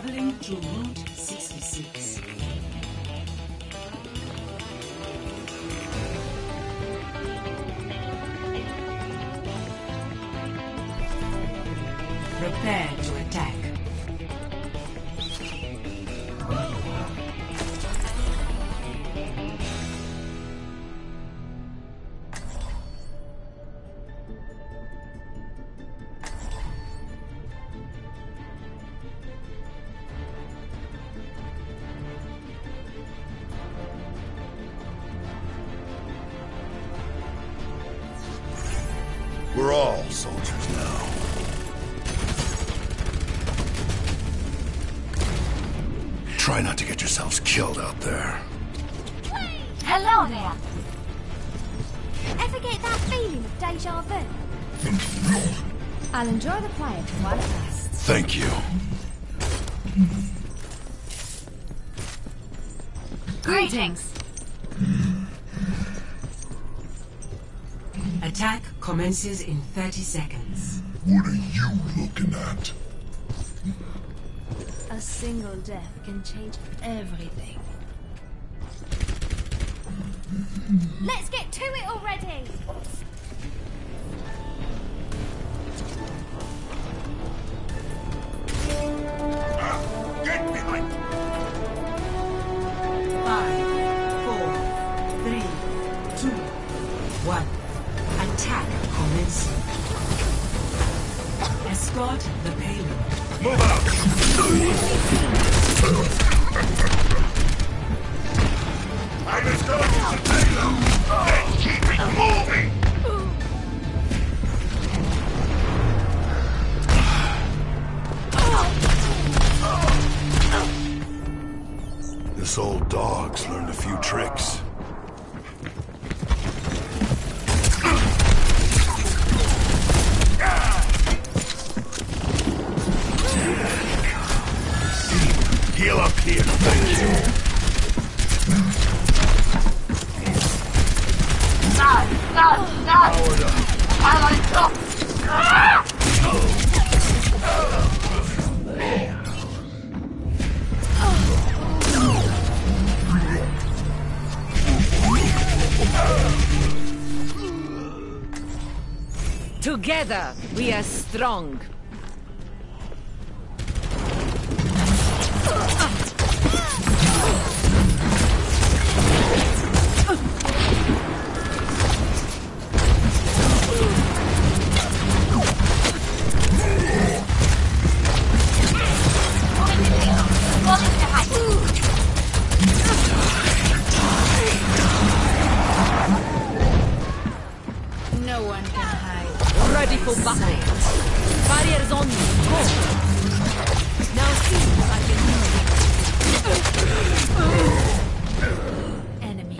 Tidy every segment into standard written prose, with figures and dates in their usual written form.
Traveling to Route 66. Prepare to attack. We're all soldiers now. Try not to get yourselves killed out there. Hello there! Ever get that feeling of deja vu? I'll enjoy the quiet while it lasts. Thank you. Greetings! Attack commences in 30 seconds. What are you looking at? A single death can change everything. Let's get to it already! Get behind! 5, 4, 3, 2, 1. Attack commencing. Escort the payload. Move out! I'm escorting the payload! Let's keep it moving! This old dog's learned a few tricks. Heal up here, thank you. Powered up. Together, we are strong. No one can hide. Ready for battle. Barriers on you. Go. Now see if I can Enemy.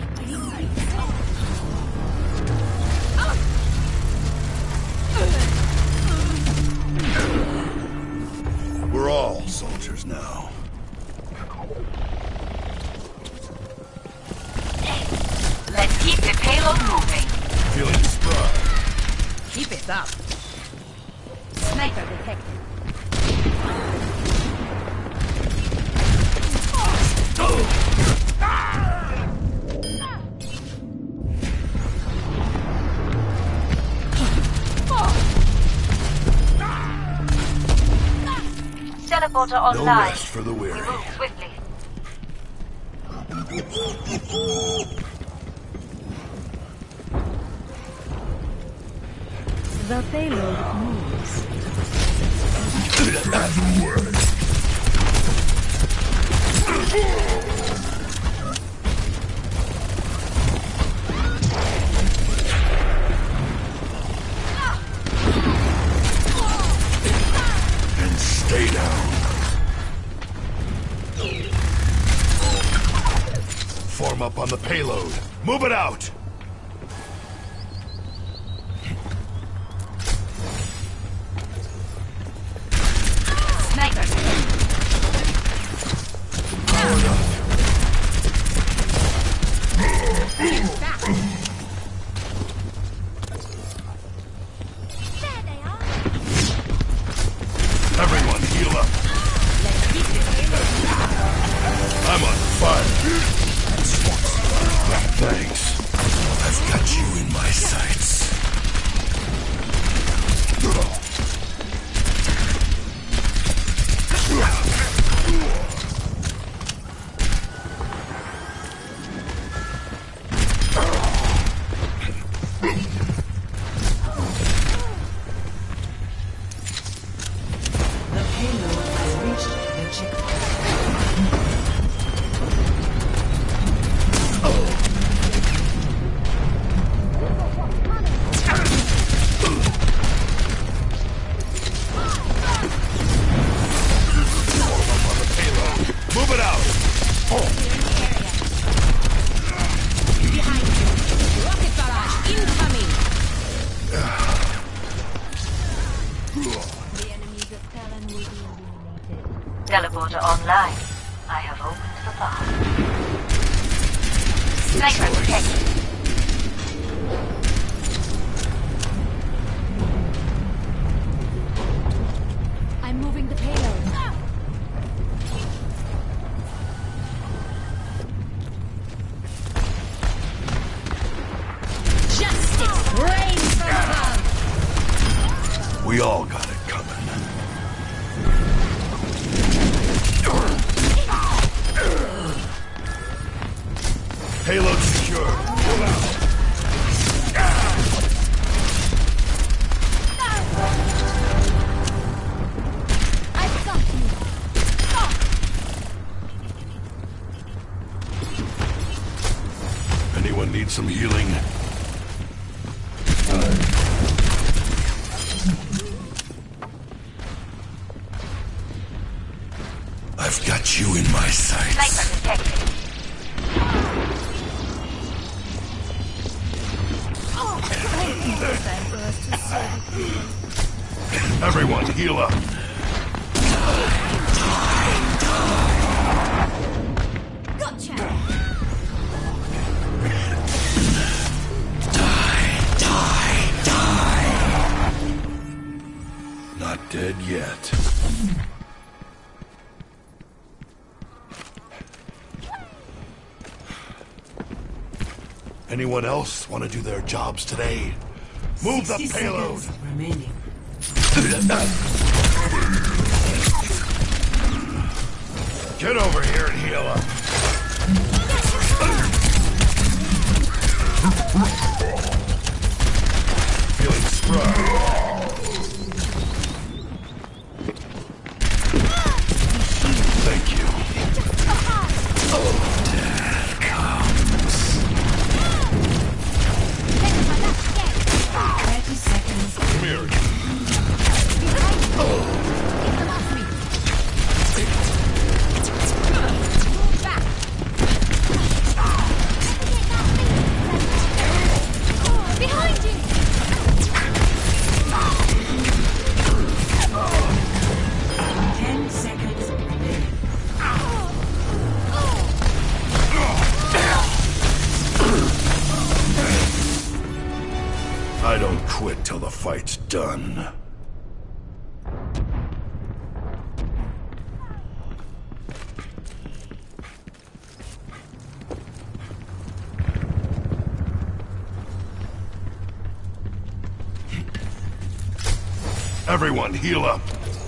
We're all soldiers now. Let's keep the payload moving. Feeling spry. keep it up. Sniper detected. Teleporter No online. rest for the weary. Move swiftly. The payload moves. That'll work. And stay down. Form up on the payload. Move it out! There they are. Everyone heal up. Let's keep this I'm on fire. Thanks. I've got you in my sights. The payload has reached the checkpoint. Move it out! Behind you. Rocket barrage incoming. The enemies of Talon will be eliminated. Teleporter online. I have opened the bar. Sniper detected. I'm moving the payload. Justice reigns from above. We all got it coming. Payload secure. Pull out. I've got you. Anyone need some healing? I've got you in my sights. Sniper detected. Everyone, heal up. Gotcha. Not dead yet. Anyone else want to do their jobs today? Move the 60 payload! seconds remaining. Get over here and heal up. Feeling spry. Thank you. Death comes. 30 seconds. Come here. Behind you! 10 seconds remaining. I don't quit till the fight's done. Everyone, heal up.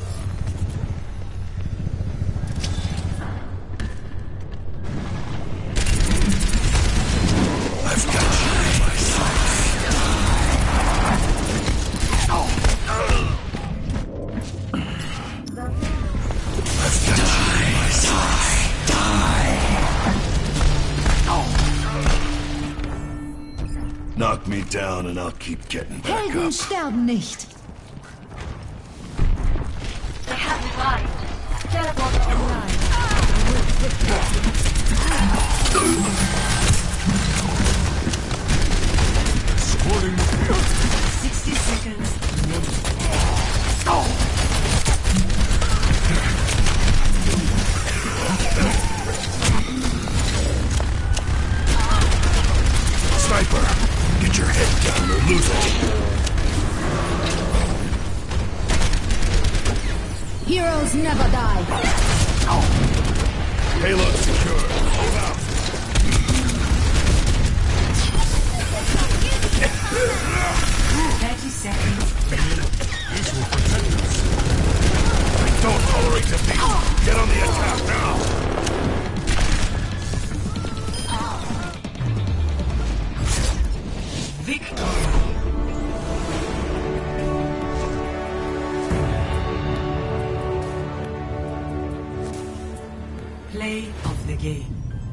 I've got you in my sights. I've got you in my sights. Knock me down and I'll keep getting back Helden up. sterben nicht. They have revived. Teleporter online. Supporting the field. 60 seconds remaining. Sniper, get your head down or lose it. Heroes never die. Payload secure. Hold out. 30 seconds. This will protect us. I don't tolerate defeat. Get on the attack now. Victory. Play of the game.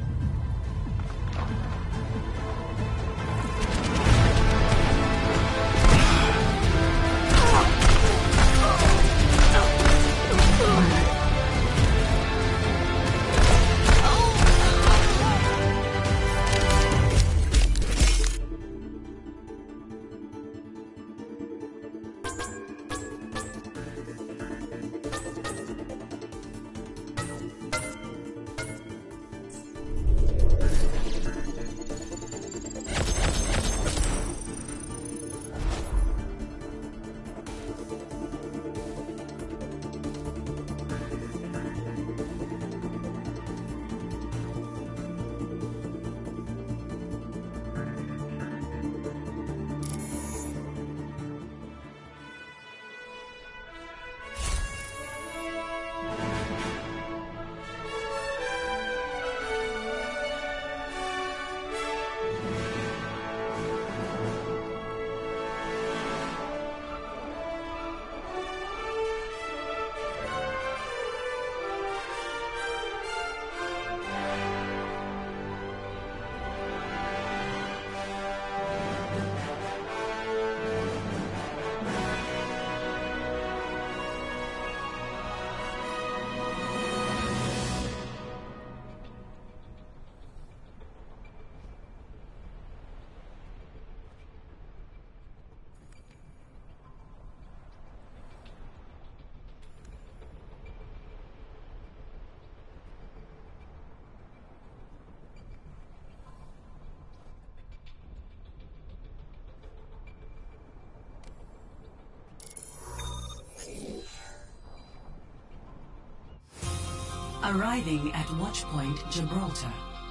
Arriving at Watchpoint Gibraltar.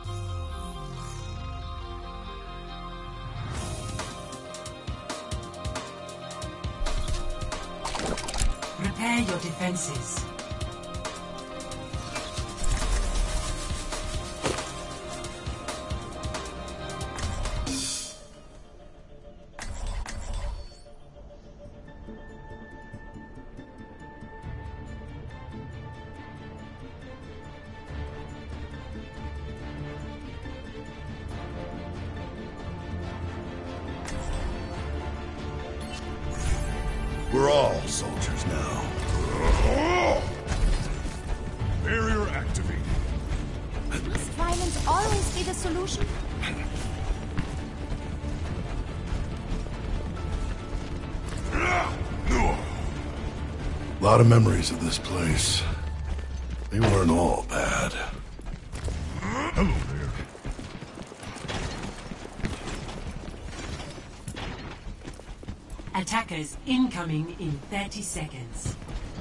Prepare your defenses. We're all soldiers now. Barrier activated. Must violence always be the solution? A lot of memories of this place. They weren't all bad. Hello there. Attackers incoming in 30 seconds.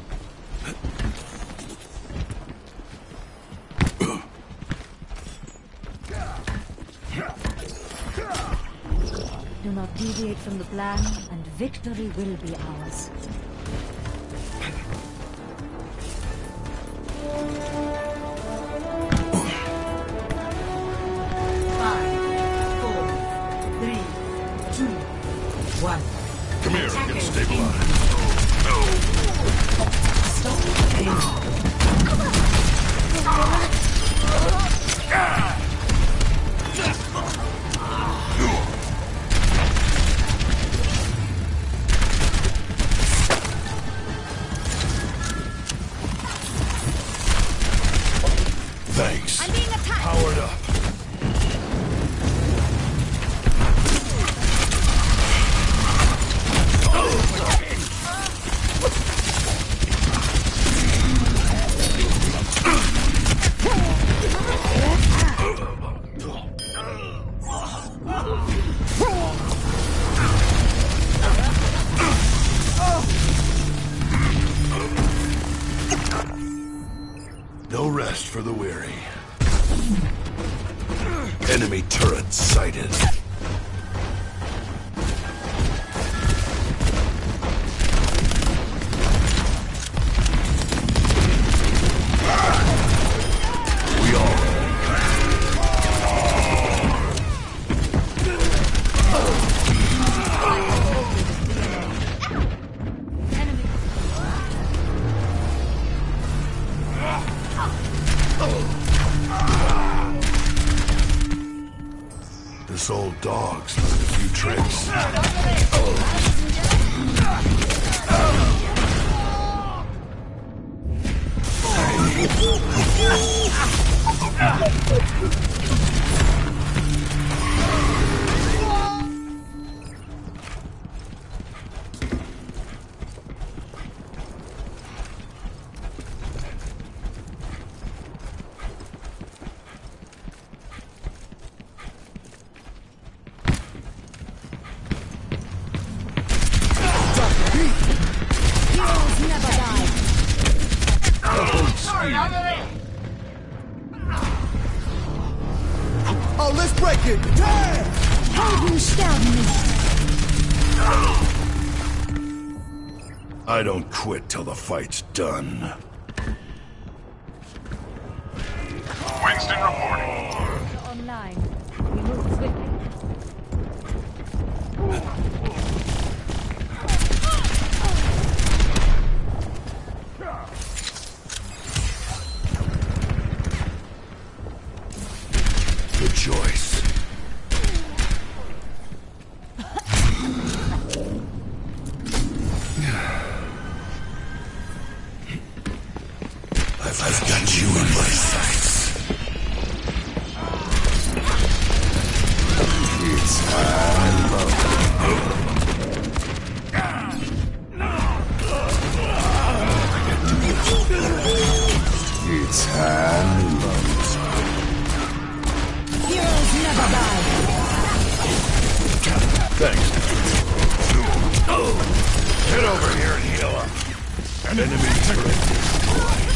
Do not deviate from the plan, and victory will be ours. Come here and get stabilized. Stop the Thanks. I'm being attacked! Powered up. No rest for the weary. Enemy turret sighted. We all This old dog's learned a few tricks. Heroes never die. Oh, let's break it! Damn! Helden sterben nicht. I don't quit till the fight's done. Winston reporting. Online. We move swiftly. Good choice. I've got you in my sights. It's hand It's hand Heroes never die. Thanks. Get over here and heal up. An enemy turret destroyed.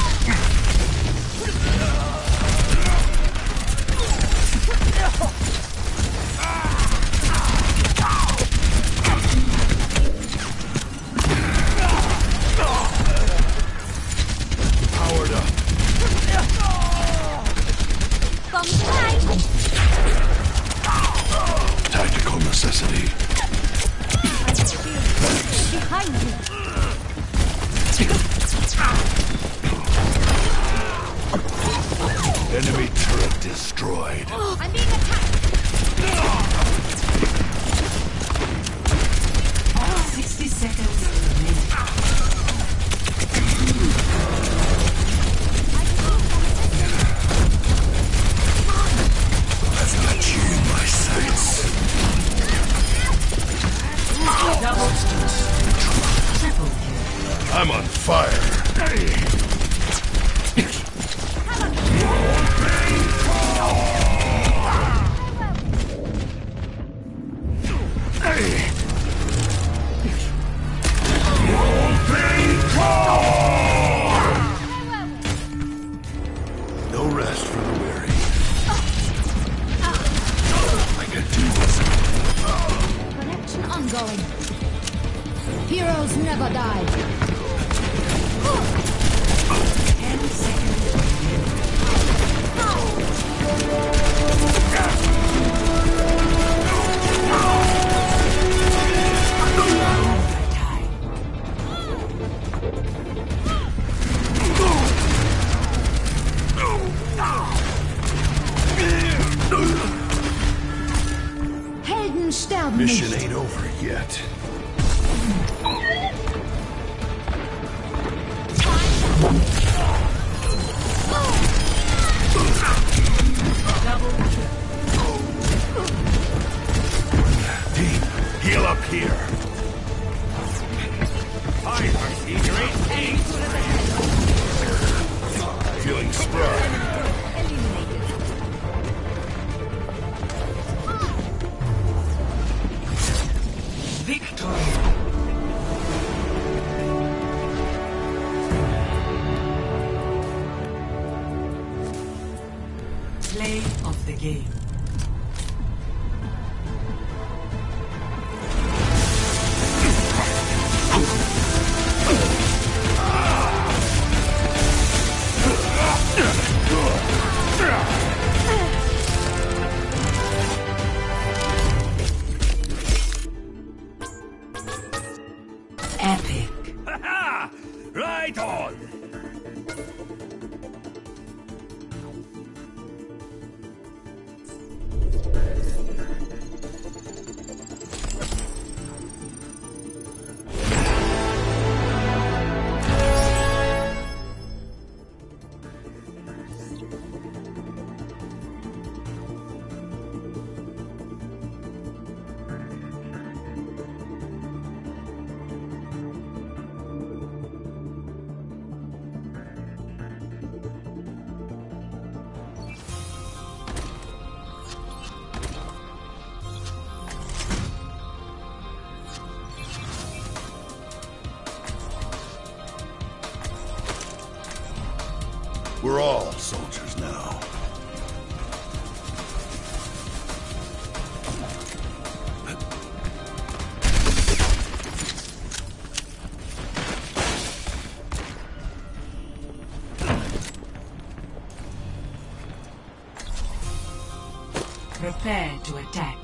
Powered up. Bombs behind. Tactical necessity. Behind you. Enemy turret destroyed. I'm being attacked. 60 seconds remaining. I've got you in my sights. Double kill. Triple kill. I'm on fire. No rest for the weary. I can do this. Connection ongoing. Heroes never die. 10 seconds. Helden sterben Mission nicht. ain't over yet. Team, heal up here. Feeling spry. Victory. Play of the game. Epic. Right on! We're all soldiers now. Prepare to attack.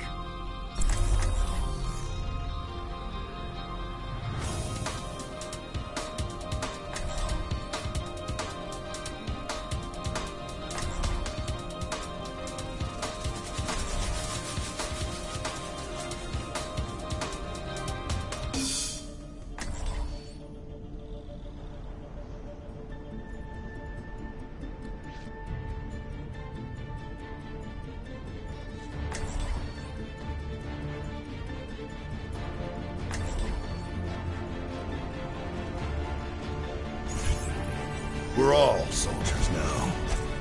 We're all soldiers now.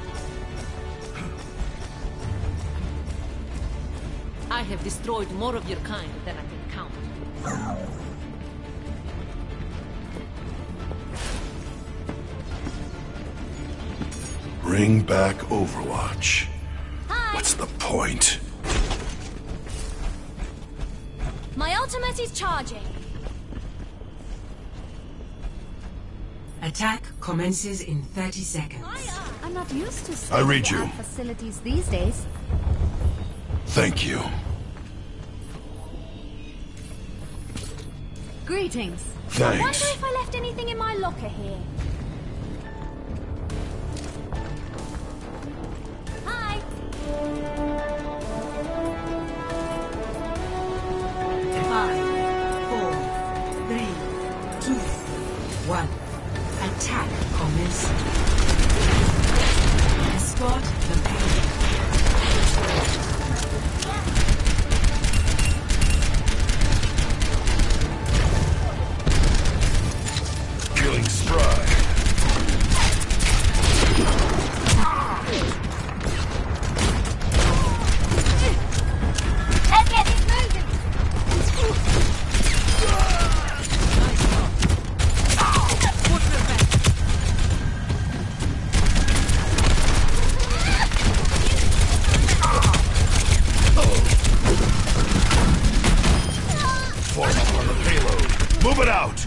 I have destroyed more of your kind than I can count. Bring back Overwatch. Hi! What's the point? My ultimate is charging. Attack commences in 30 seconds. I'm not used to I read you. state-of-the-art facilities these days. Thank you. Greetings. I wonder Thanks. if I left anything in my locker here. Hi. 5, 4, 3, 2, 1. Attack commencing. Escort the payload. Killing stride. Let's get this moving. Form up on the payload. Move it out.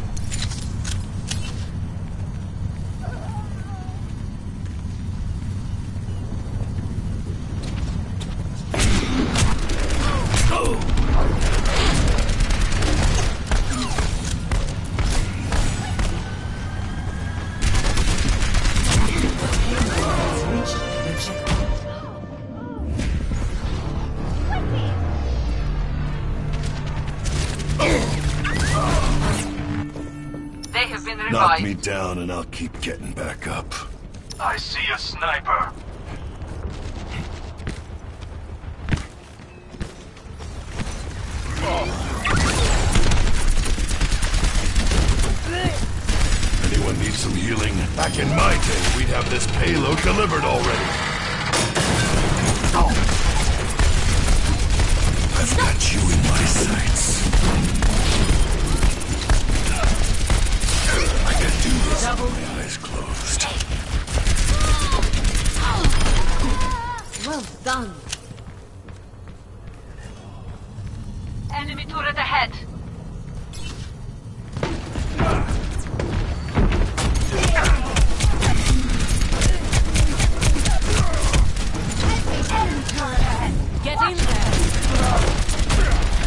Reach the checkpoint. They have been Knock revived. me down and I'll keep getting back up. I see a sniper. Anyone need some healing? Back in my day, we'd have this payload delivered already. I've got you in my sights. I can do this with my eyes closed. Well Well done. Enemy turret ahead. Get in there.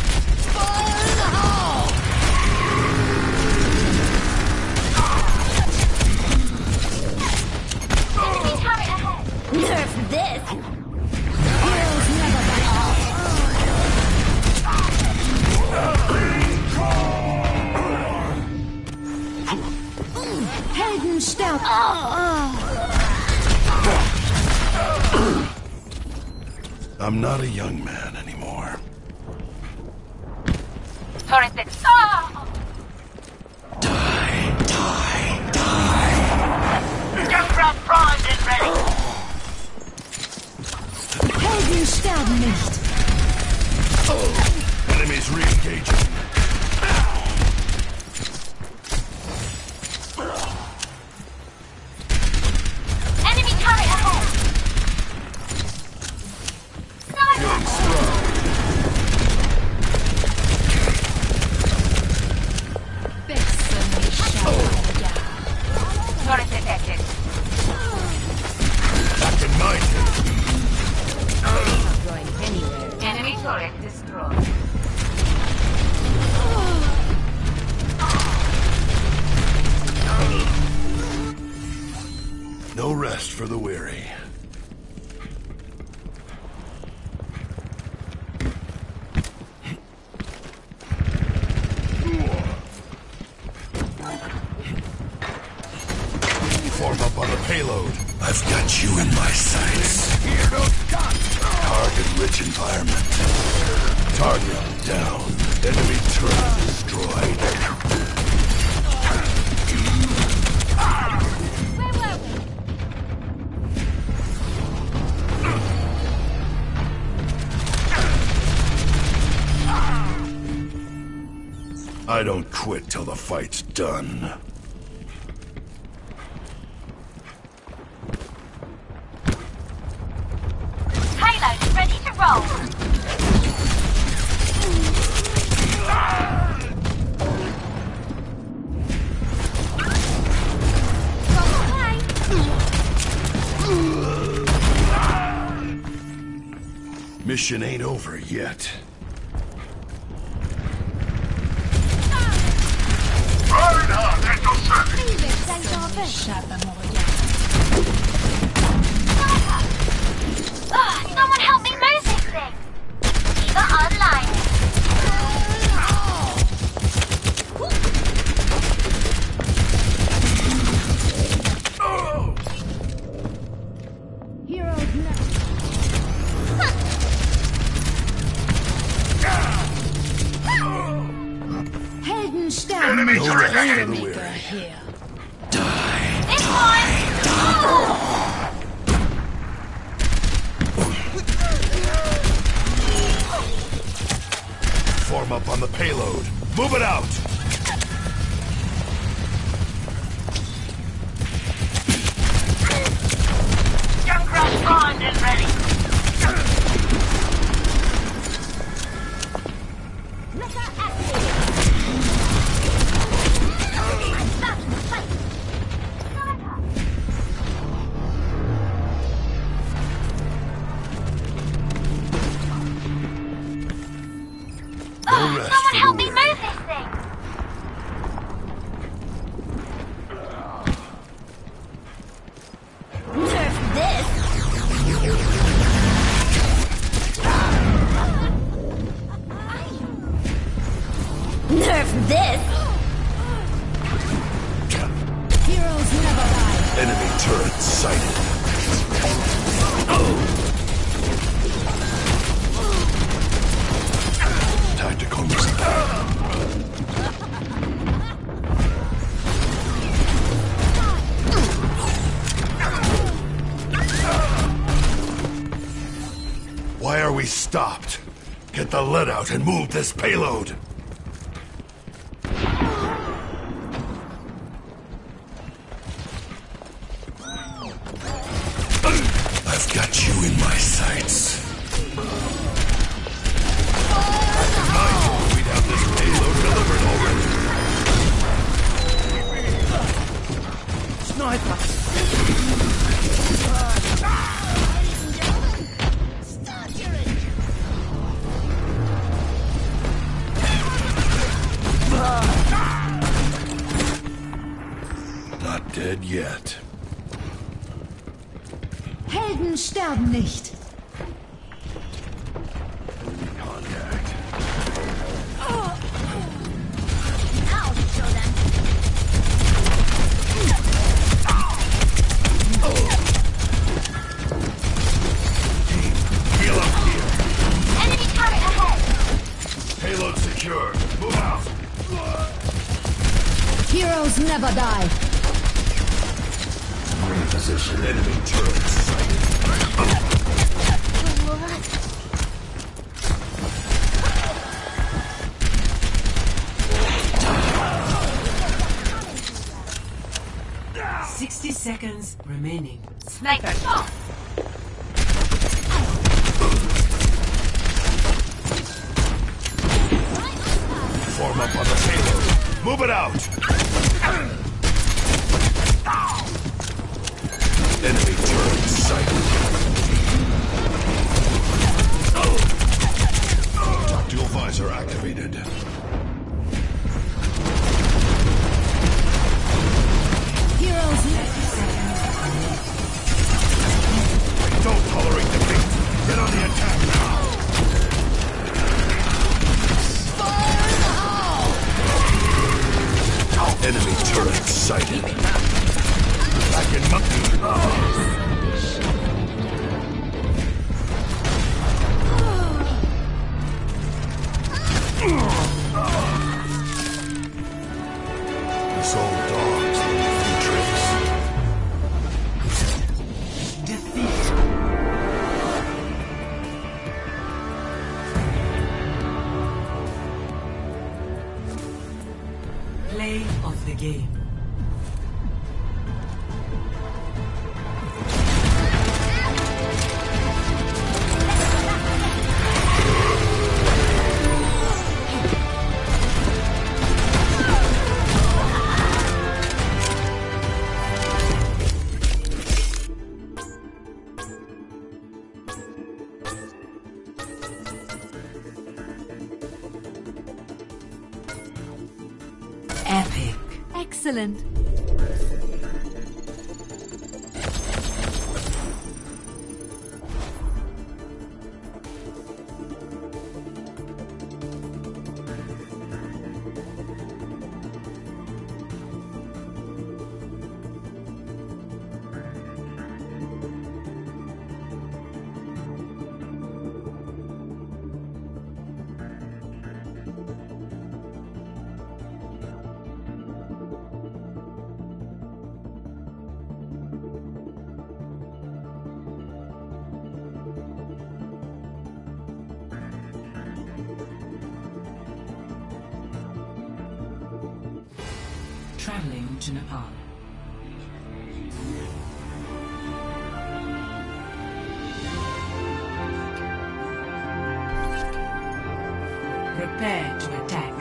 Enemy turret ahead. Nerf this! Heroes never die. Helden sterben! I'm not a young man anymore. Turret next. Ah! Junkrat primed and ready. Helden sterben nicht! Enemies re-engaging. Enemy turret ahead. Turret detected. Back in my day. Going anywhere. Enemy turret destroyed. No rest for the weary. Form up on the payload. I've got you in my sights. Target-rich environment. Target down. Enemy turret destroyed. I don't quit till the fight's done. Payload ready to roll. Mission ain't over yet. Reinhardt at your service. Someone help me move this thing. Eva online. Heroes never... Helden sterben Enemy nicht! turret For ahead. the weary. This one. Form up on the payload. Move it out! Junkrat primed and ready. No rest Someone for help the me weary. move this thing. Nerf this! Nerf this! Heroes never die! Enemy turret sighted. Tactical mistake. Why are we stopped? Get the lead out and move this payload. I've got you in my sights. sniper! Not dead yet. Helden sterben nicht. Contact. Heal up here. Enemy turret ahead. Payload secure. Move out. Heroes never die. Reposition enemy turrets sighted. 60 seconds remaining. Sniper. Form up on the payload. Move it out. Enemy turret sighted. Tactical visor activated. Heroes Don't tolerate defeat. Get on the attack now. Enemy turret sighted. Back in monkey. This old dog's learned a few tricks. Defeat. Play of the game. Epic. excellent. Traveling to Nepal. Prepare to attack.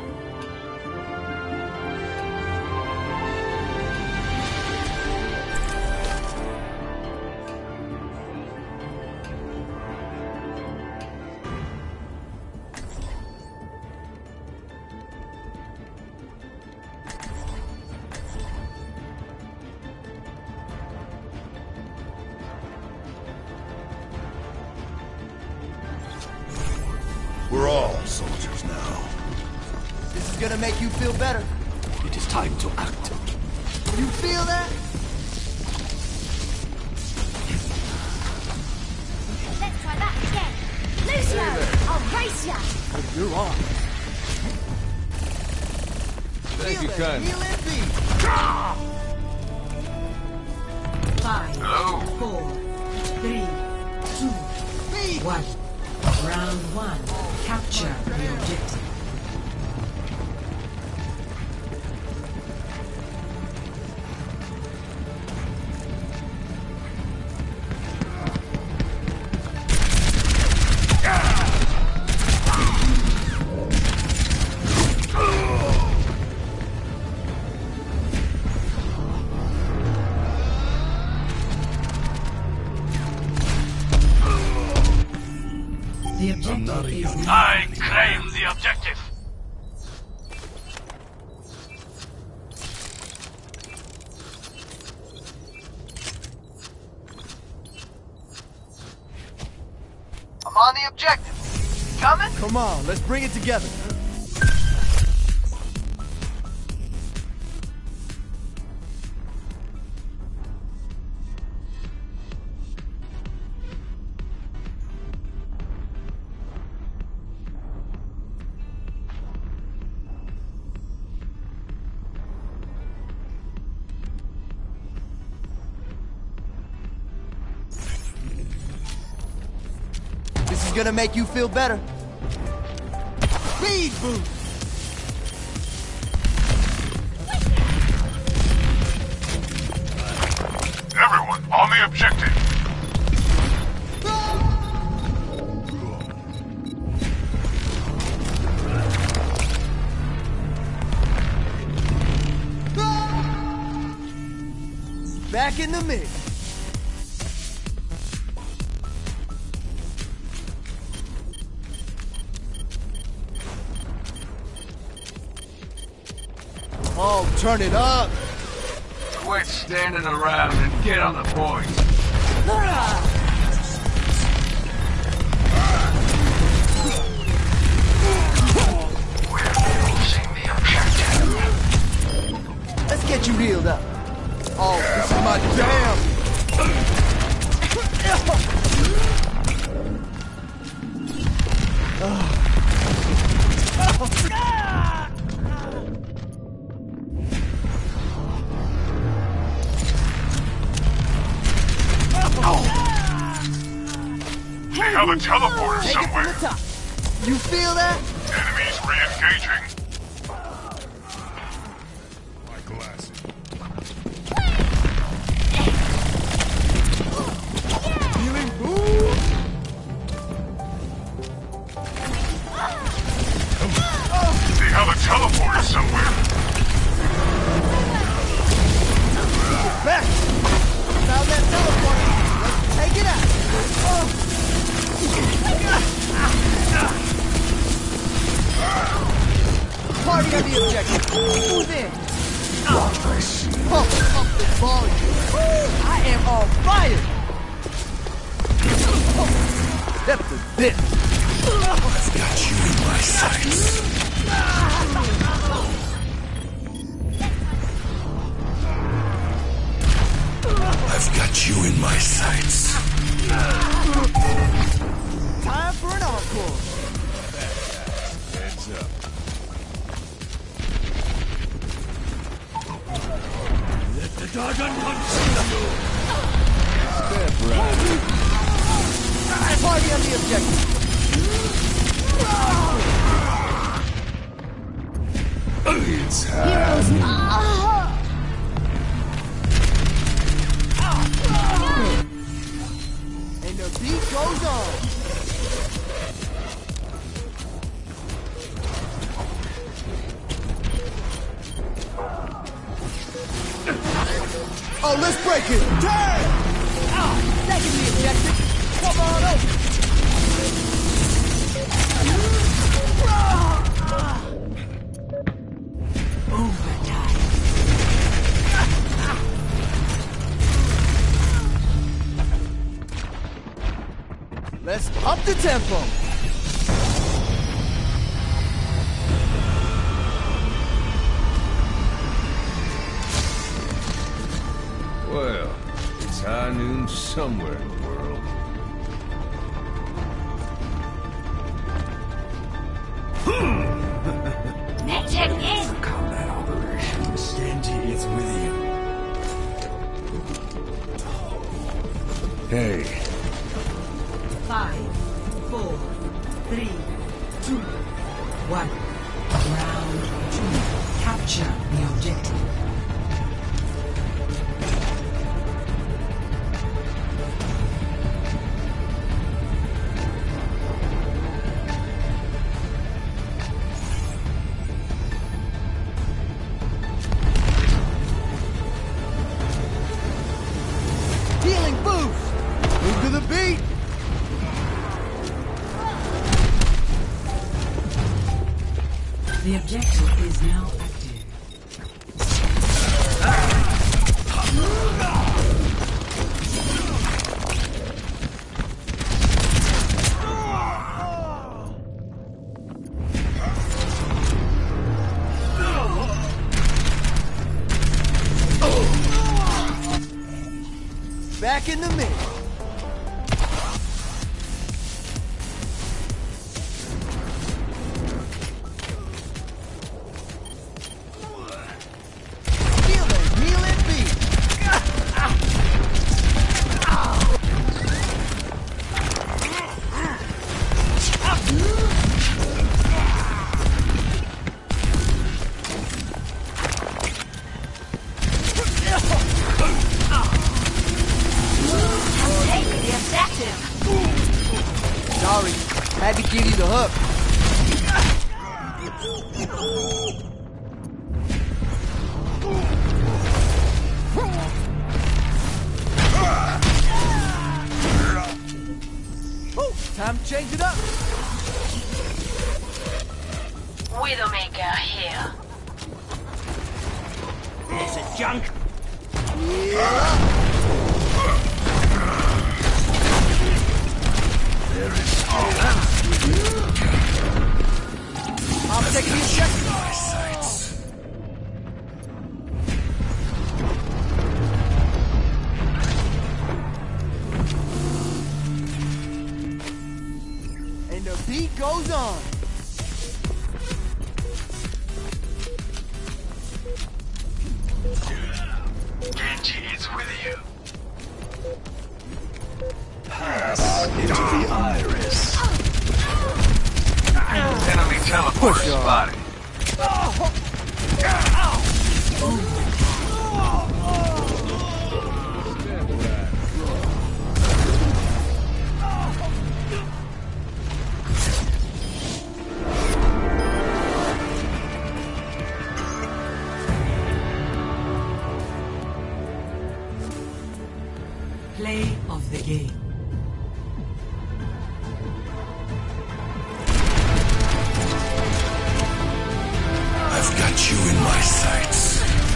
We're all soldiers now. This is gonna make you feel better. It is time to act. You feel that? Let's try that again. Lucio, I'll race ya. You're on. Thank you, Feel Ken. it. Heal and beat. 5, 4, 3, 2, 1. Round 1. Capture the objective. Not a young I claim the objective. I'm on the objective. Coming? Come on, let's bring it together. This is gonna make you feel better. Speed boost! Everyone, on the objective. Back in the mix. Oh, turn it up! Quit standing around and get on the point. We're losing the objective. Let's get you healed up. Oh, this is my jam! They have a teleporter Take it from somewhere. the top. You feel that? Enemies re-engaging. My glasses. Healing boost! They have a teleporter somewhere. Back! Found that teleporter. Let's take it out. Party on the objective. Move in. Pump the volume. I am on fire. Step to this. I've got you in my sights. I've got you in my sights. Time for an encore. Heads up. Let the dragon consume you. Party on the objective. It's And the beat goes on. Oh, let's break it. Turn! Second the objective. Come on over. Let's up the tempo. Well, it's high noon somewhere in the world. Check in. Combat operation. Stenji is with you. Hey. 5, 4, 3, 2, 1. Round 2. Capture the objective. Healing boost. Move to the beat. objective is now active. Back in the mix. Feel the healing beat. Sorry, had to give you the hook. Oh, time to change it up. Widowmaker here. Piece of junk. I'm taking these checks. My sights. And the beat goes on. Genji is with you. Pass into the iris. Enemy teleporter spotted. Play of the game. I've got you in my sights.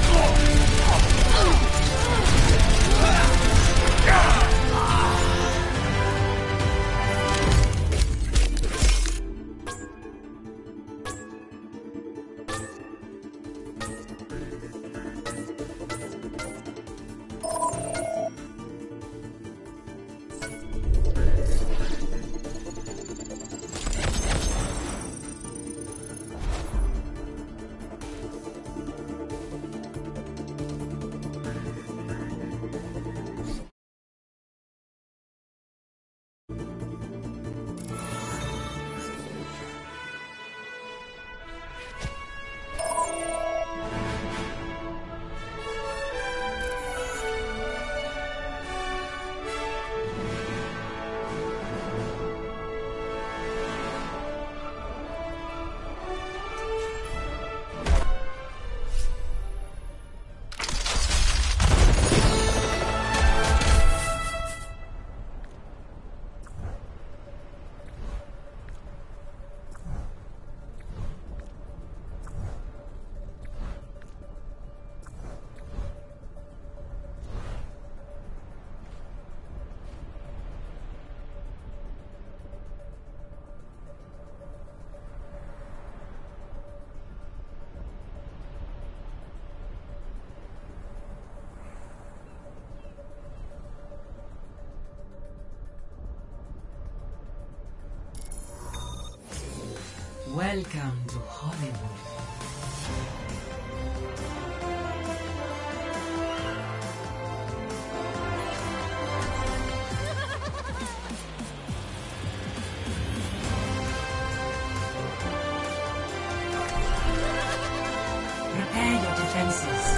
Welcome to Hollywood. Prepare your defenses.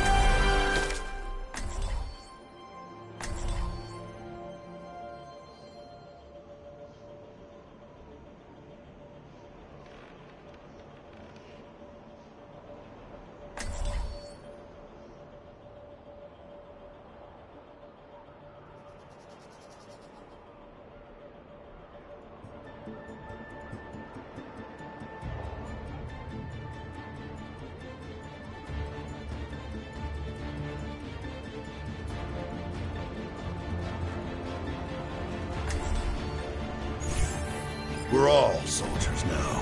We're all soldiers now.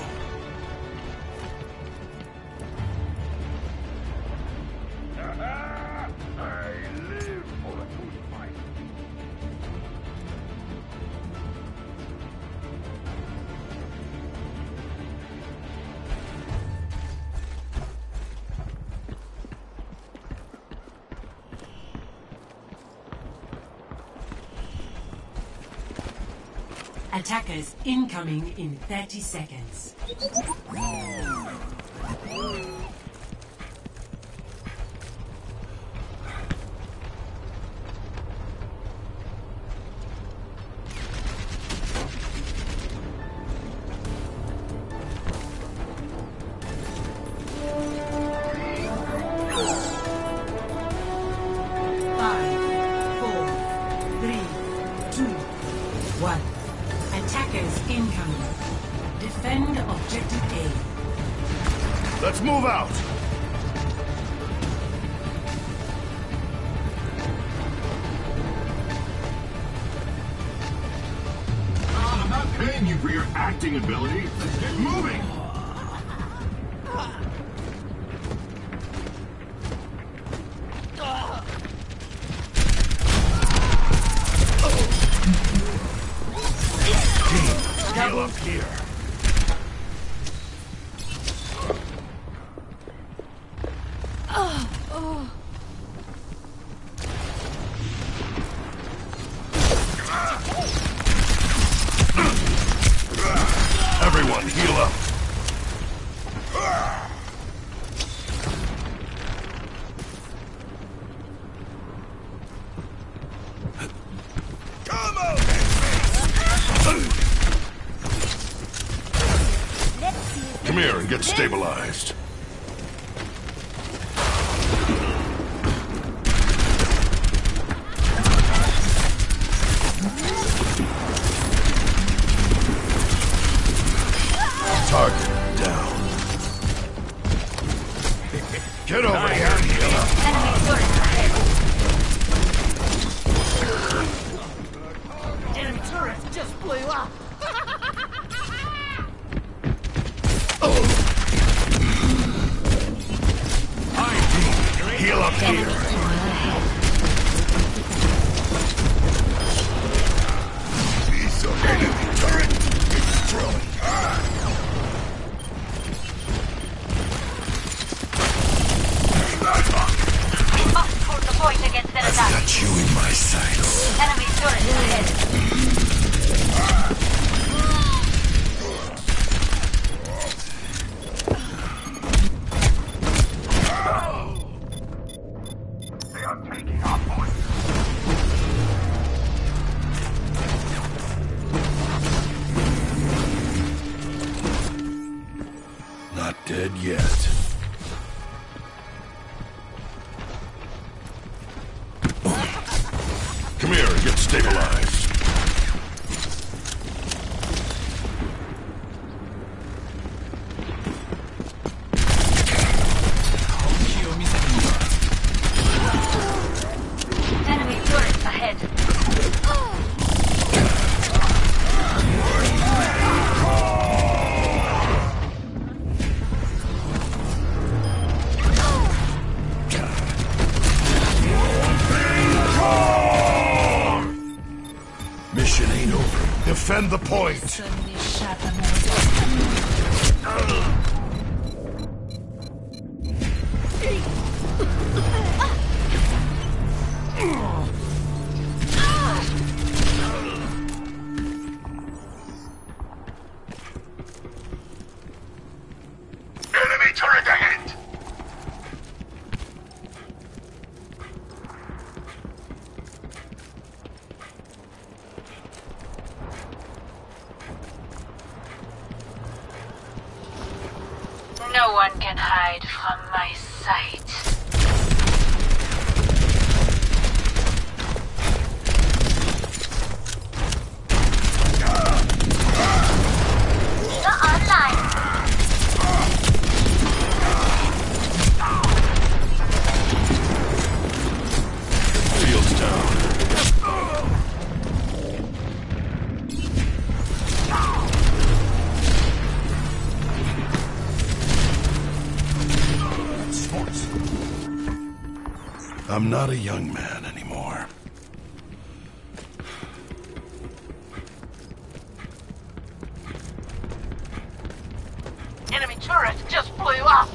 I live for a good fight. Attackers incoming in 30 seconds. Five, four, three, two, one. Attackers incoming. Defend objective A. Let's move out! I'm not paying you for your acting ability. Let's get moving! Heal up here. Everyone, heal up. Come on! Come here and get stabilized. Target down. Get over here and heal up. Enemy turret ahead. Enemy turret just blew up. Heal up here. Piece of enemy turret destroyed. Up toward the point against an I've attack. got you in my sights. Enemy turret ahead. They are taking our point. Not dead yet. Come here and get stabilized. Enemy turret ahead. Mission ain't over. Defend the point. Enemy turret ahead! No one can hide from my sight. You're online. Shields down. I'm not a young man anymore. Enemy turret just blew up!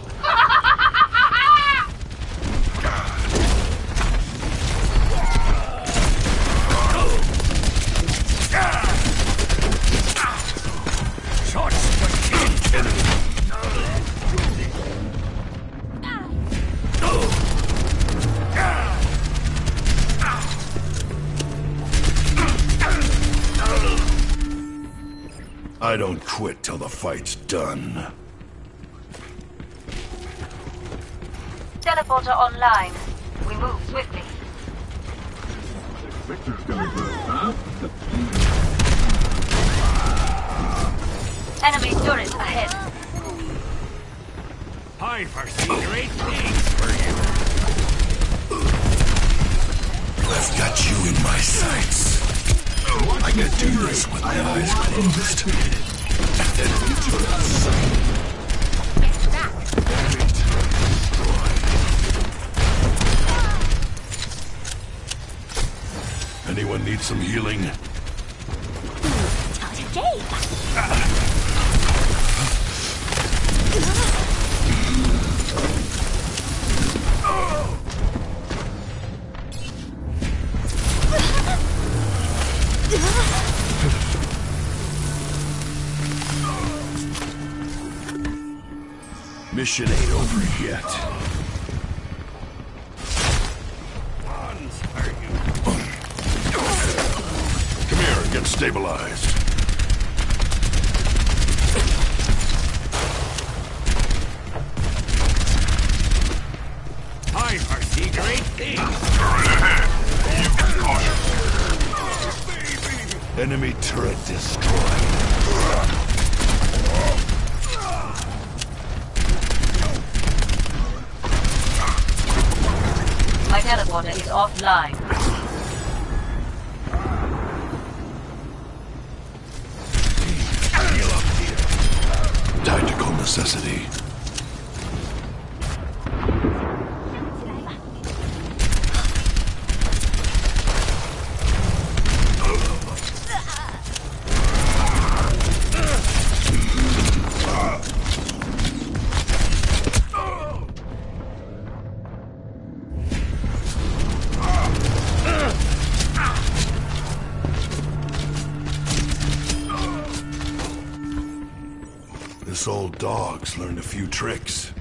I don't quit till the fight's done. Teleporter online. We move swiftly. Enemy turret ahead. I foresee great things for you. I've got you in my sights. I can do this with my eyes closed. Enemy turret sighted. Anyone need some healing? Mission ain't over yet. Come here and get stabilized. I foresee great things. Enemy turret destroyed. My teleporter is offline. Tactical necessity. This old dog's learned a few tricks.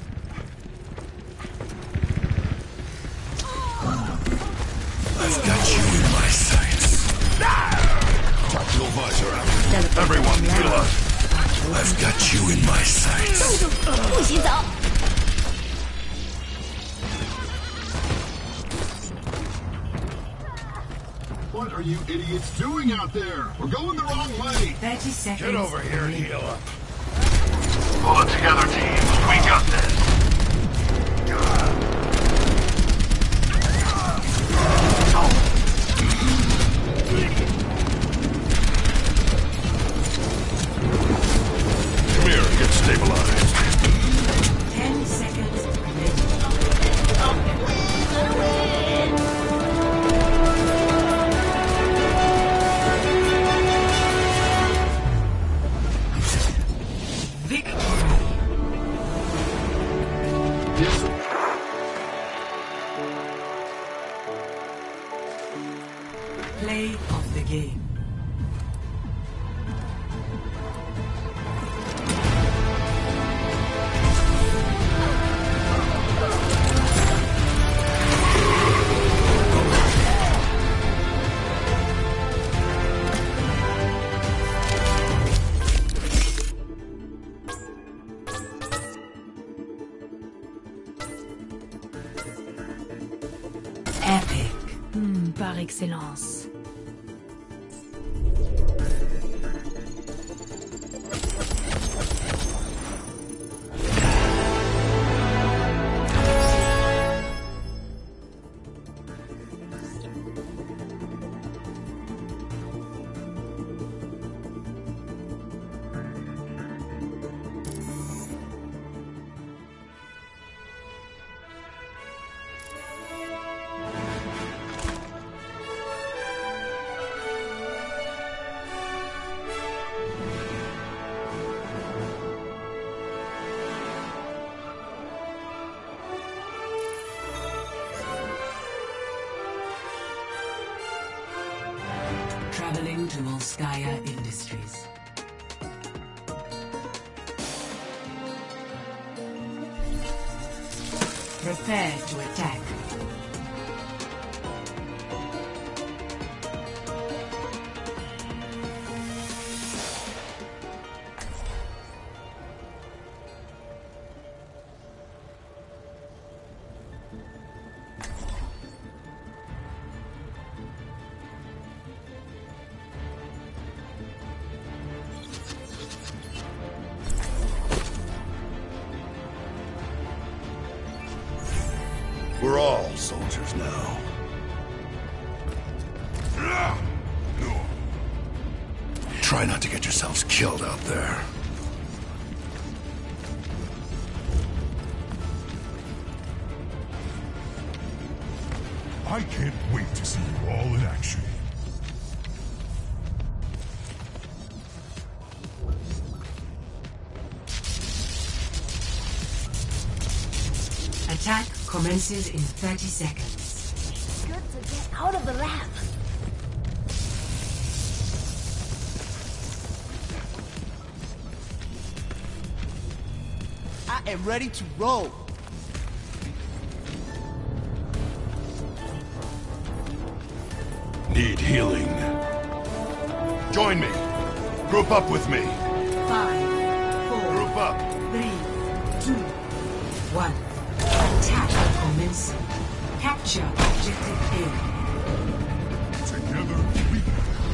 I've got you in my sights. Tactical visor out. Everyone, heal up. I've got you in my sights. 不许走！ What are you idiots doing out there? We're going the wrong way. 30 seconds. Get over here and heal up. Pull it together, team. We got this. Come here and get stabilized. 10 seconds remaining. Victory. Play of the game. Epic. Par excellence. traveling to Volskaya Industries. Prepare to attack. We're all soldiers now. Try not to get yourselves killed out there. I can't wait to see you all in action. Attack commences in 30 seconds. Good to get out of the lab. I am ready to roll. Need healing. Join me. Group up with me. 5, 4, Group up. 3, 2, 1. Attack commencing. Capture objective A. Together we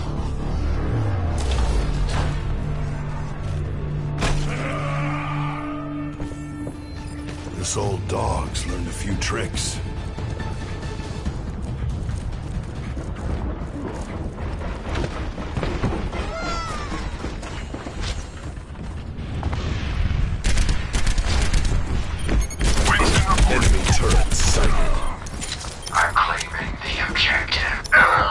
This old dog's learned a few tricks. Enemy turret sighted. I'm claiming the objective.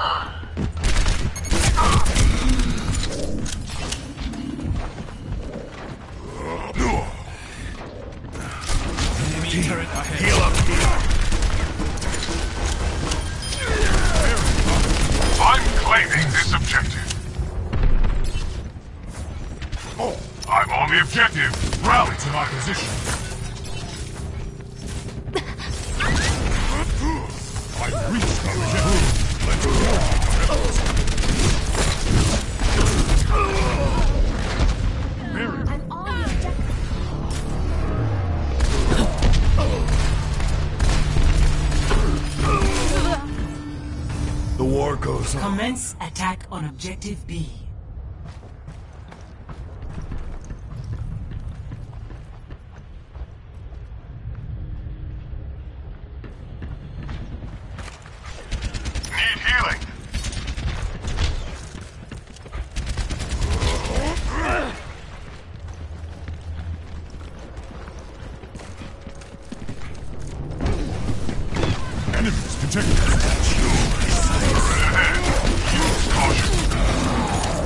Heal up here. I'm claiming this objective. Oh, I'm on the objective. Rally to my position. I've reached our objective. Let's go. I'm on the objective. The war goes on. Commence attack on objective B. Need healing. Enemies detected. Use caution.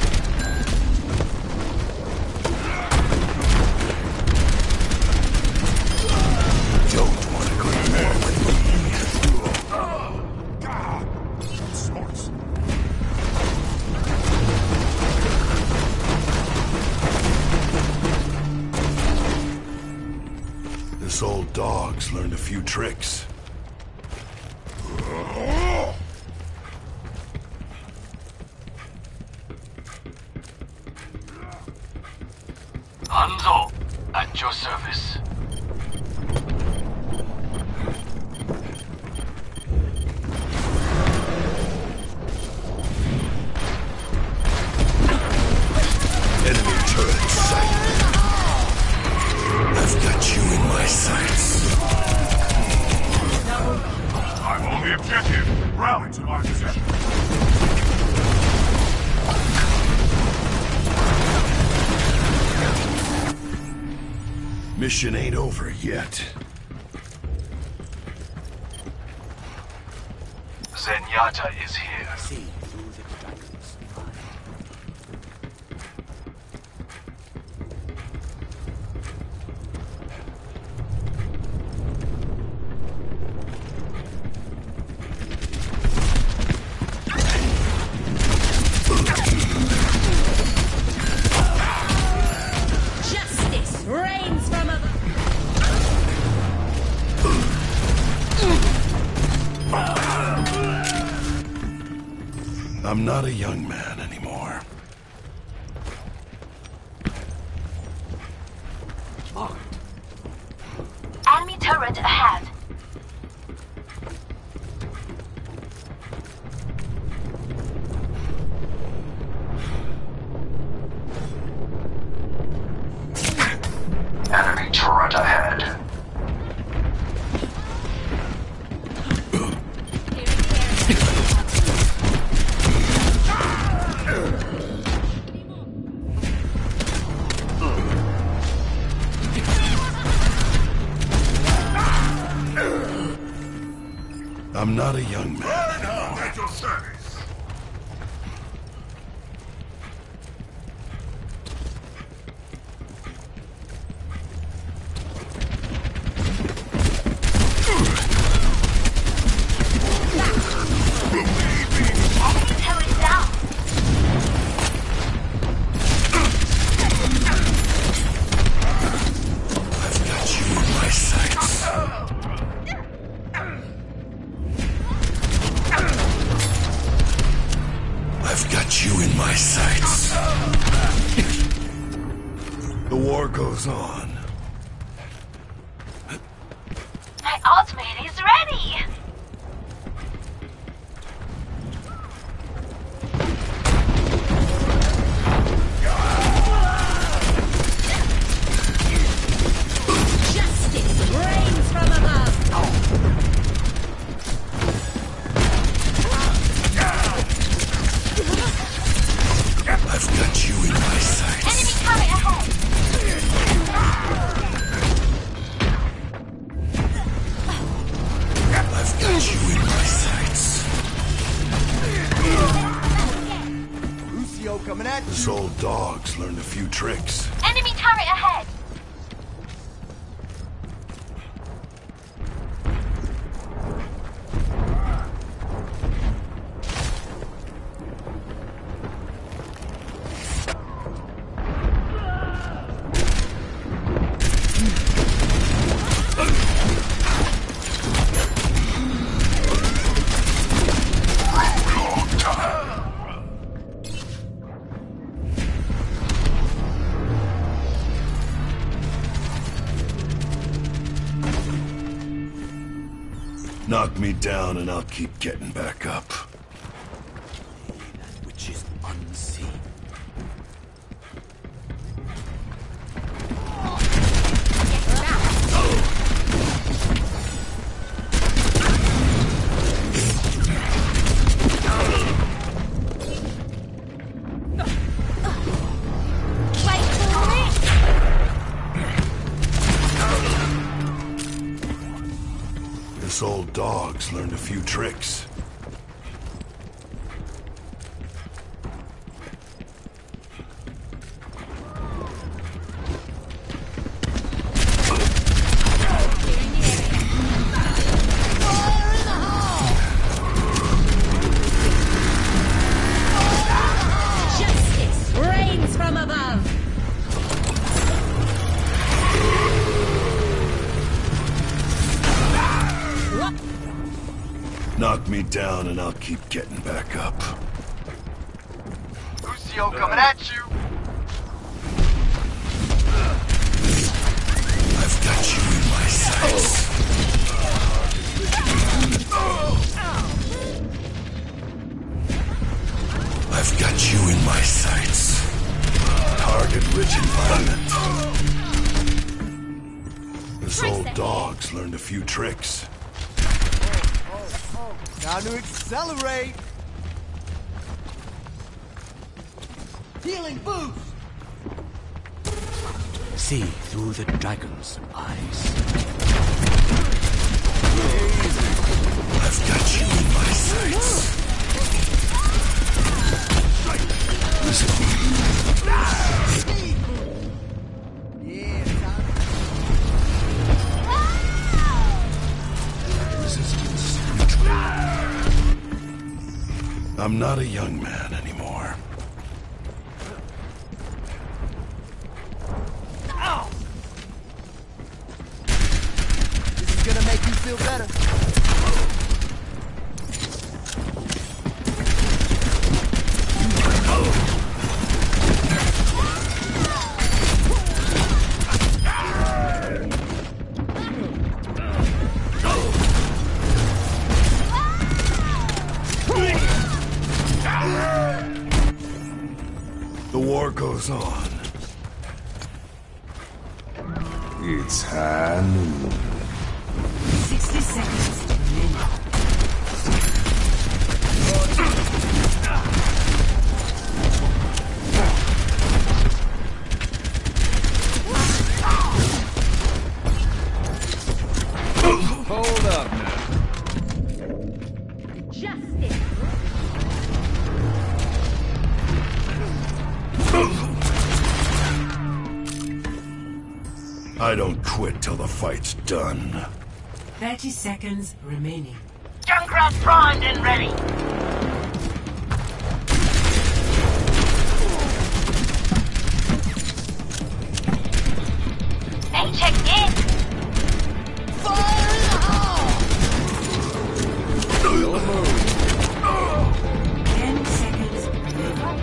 Don't want to go to war with Smart. me. This old dog's learned a few tricks. Hanzo, at your service. Enemy turret sighted. I've got you in my sights. I'm on the objective. Rally to my position. Mission ain't over yet. Zenyatta is here. I'm not a young man anymore. Enemy turret ahead. Enemy turret ahead. I'm not a young man. At your service. Enemy turret down. I've got you in my sights. I've got you in my sights. The war goes on. My ultimate is ready. Justice reigns from above. I've got you in my sights. Enemy turret ahead. I've got you in my sights. Lucio coming at you. This old dog's learned a few tricks. Enemy turret ahead. Knock me down and I'll keep getting back up. Which is unseen. This old dog's learned a few tricks. Justice reigns from above. Knock me down and I'll keep getting back up. Lucio coming at you. I've got you in my sights. I've got you in my sights. Target-rich environment. This old dog's learned a few tricks. Time to accelerate. Healing boost. See through the dragon's eyes. I've got you in my sights. I'm not a young man anymore. Ow! This is gonna make you feel better. war goes on. It's high noon. 60 seconds remaining. Hold up now. Justice. I don't quit till the fight's done. 30 seconds remaining. Junkrat primed and ready. Hey, check in. Fire in the hole! Still a move. 10 seconds remaining.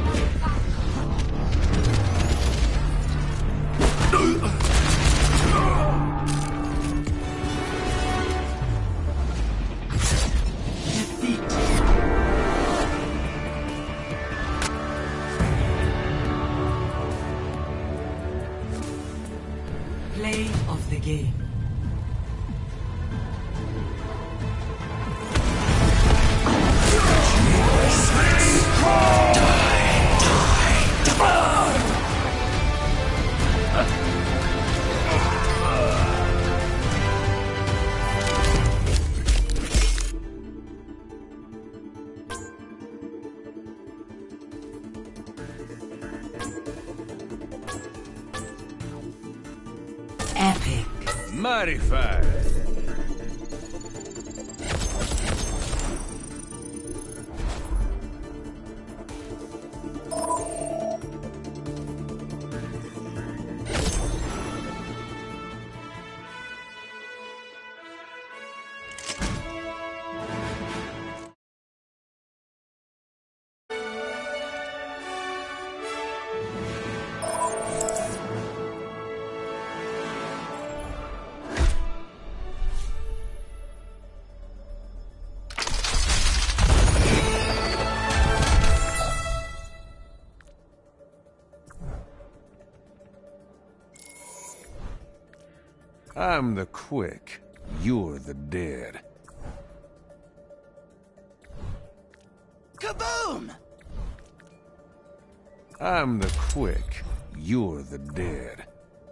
Defeat. Play of the game. Epic. Mighty fine. I'm the quick. You're the dead. Kaboom! I'm the quick. You're the dead.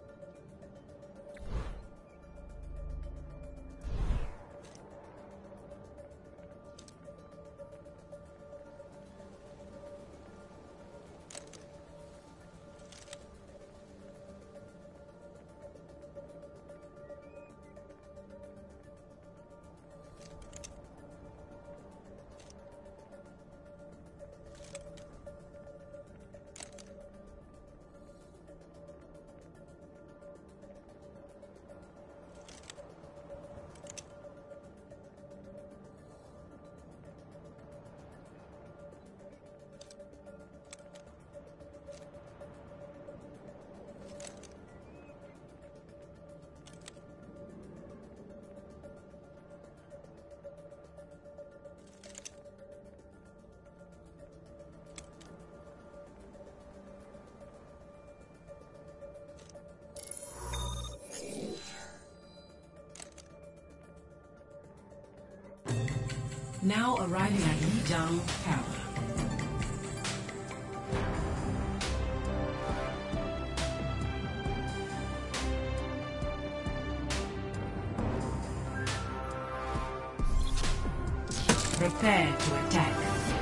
Now arriving at Yidang Tower. Prepare to attack.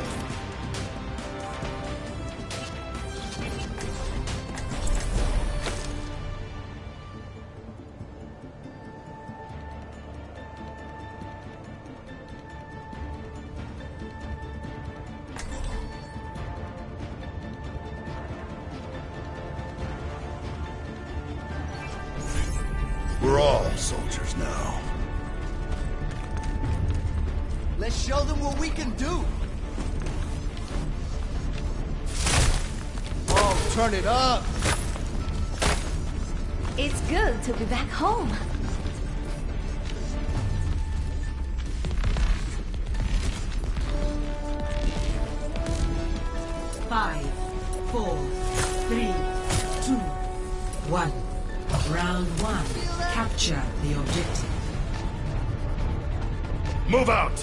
We're all soldiers now. Let's show them what we can do. Oh, turn it up. It's good to be back home. Five, 4, 3, 2, 1. Round 1. Capture the objective. Move out!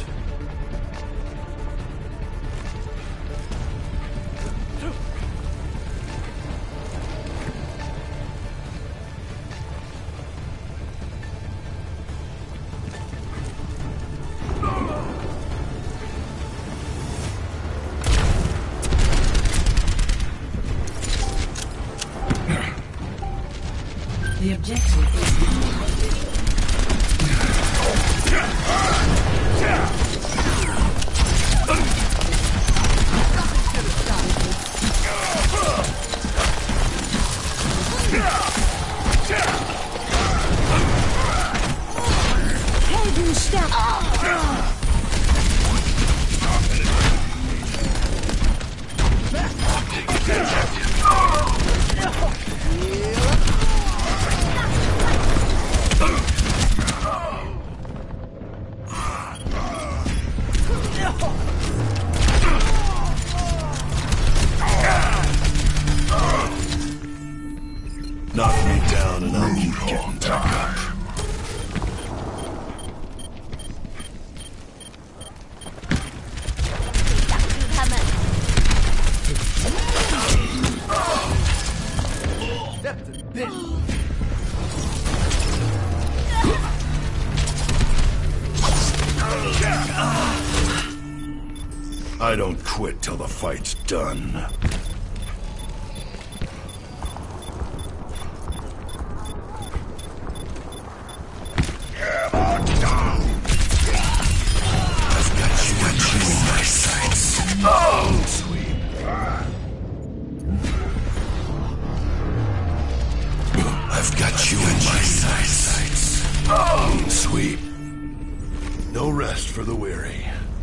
The objective is Knock me down and I'll keep getting back up. That's a bitch. I don't quit till the fight's done. I've got you in my sights. Clean sweep. No rest for the weary.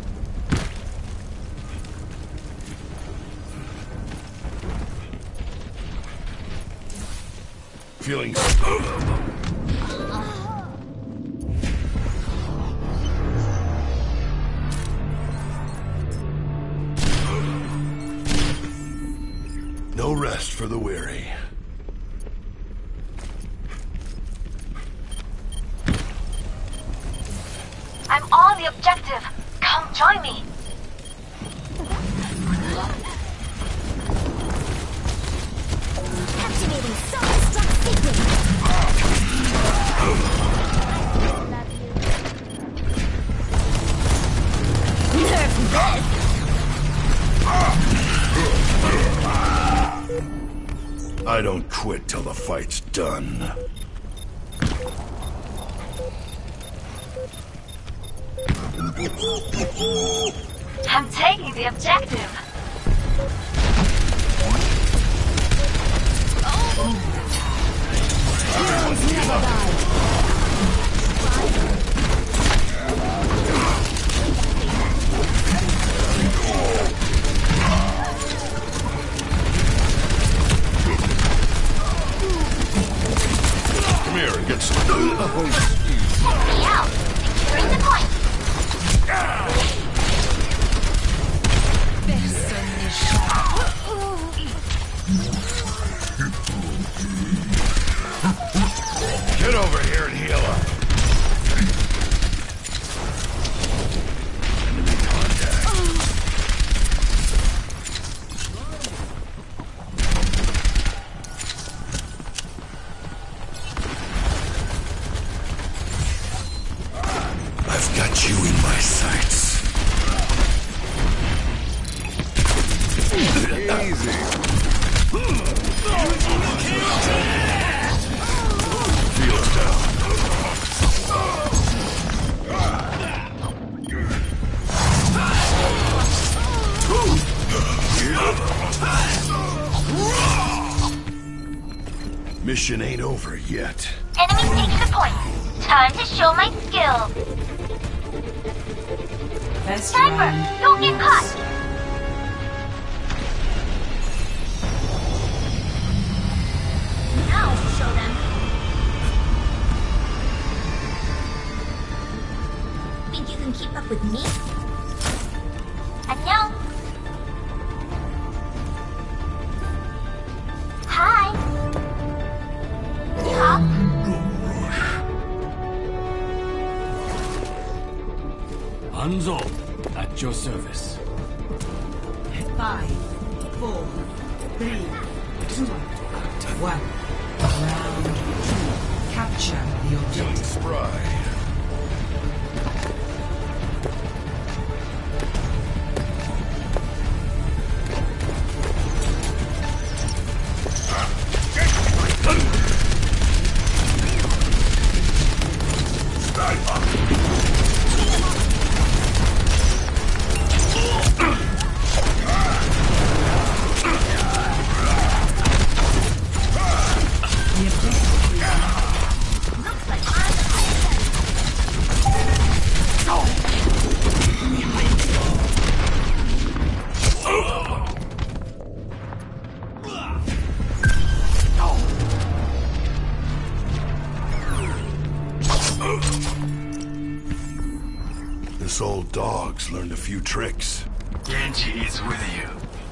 Feeling no rest for the weary. I'm on the objective. Come join me. Activating self-destruct sequence. Nerf this. I don't quit till the fight's done. I'm taking the objective. Heroes never die. Come here and get some. Check me out. Securing the point. Get over here and heal up. Enemy contact. I've got you in my sights. Easy. Feel it down. Mission ain't over yet. Enemy taking the point. Time to show my skill. best Sniper, round. don't get caught. Now I'll show them. Think you can keep up with me? 안녕. your service. 5, 4, 3, 2, 1. Round 2. Capture the Feeling objective. spry. This old dog's learned a few tricks. Genji is with you.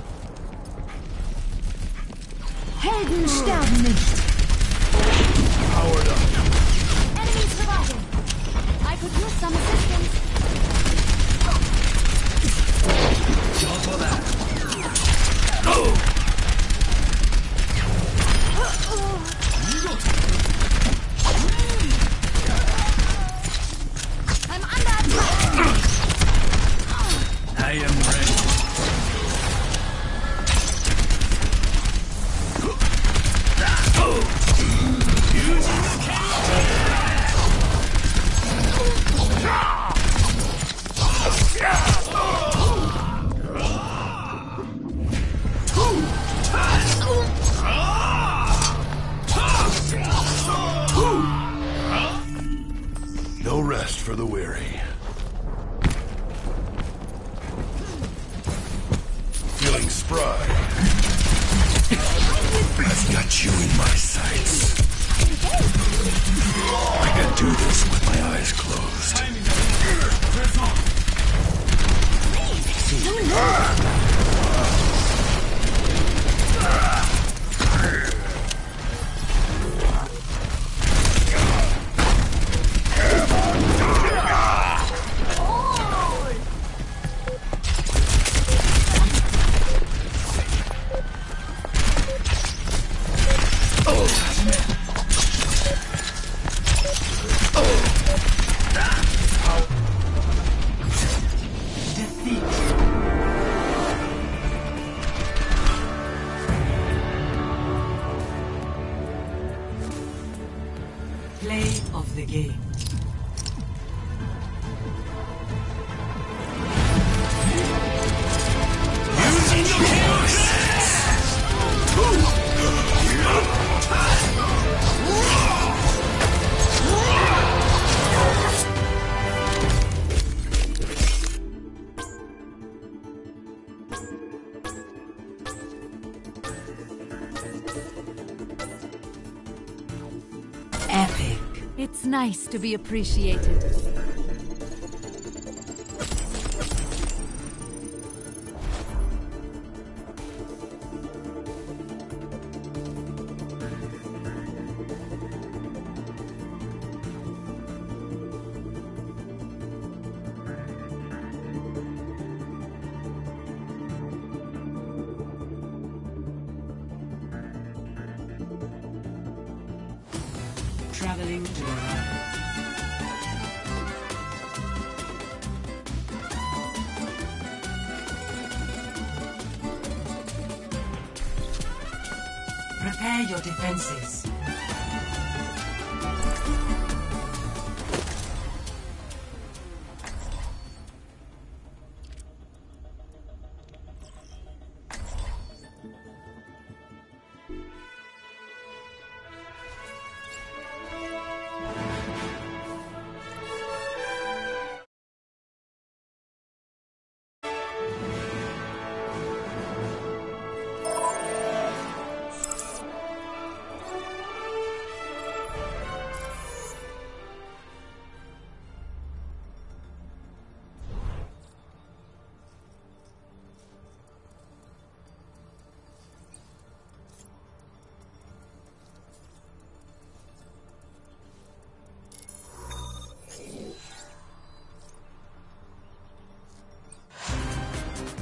Helden sterben nicht. Powered up. Enemies surviving. I could use some assistance. I'm under attack. I am ready. No rest for the weary. Feeling spry. I've got you in my sights. I can do this with my eyes closed. Play of the game. Epic. It's nice to be appreciated. Traveling to the right. Prepare your defenses.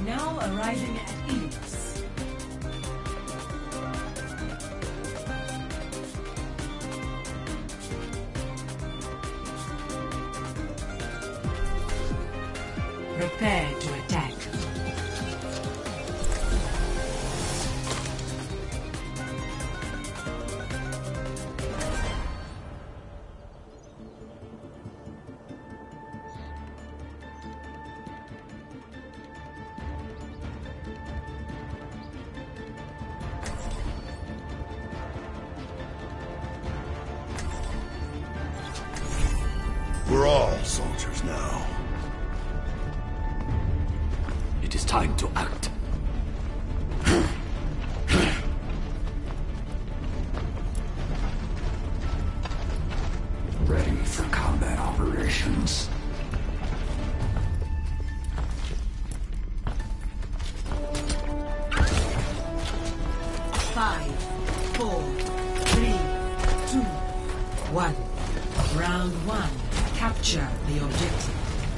Now arriving at Eos. Prepare to attack. We're all soldiers now. It is time to act. Ready for combat operations. Five, 4, 3, 2, 1. Round 1. Capture the objective.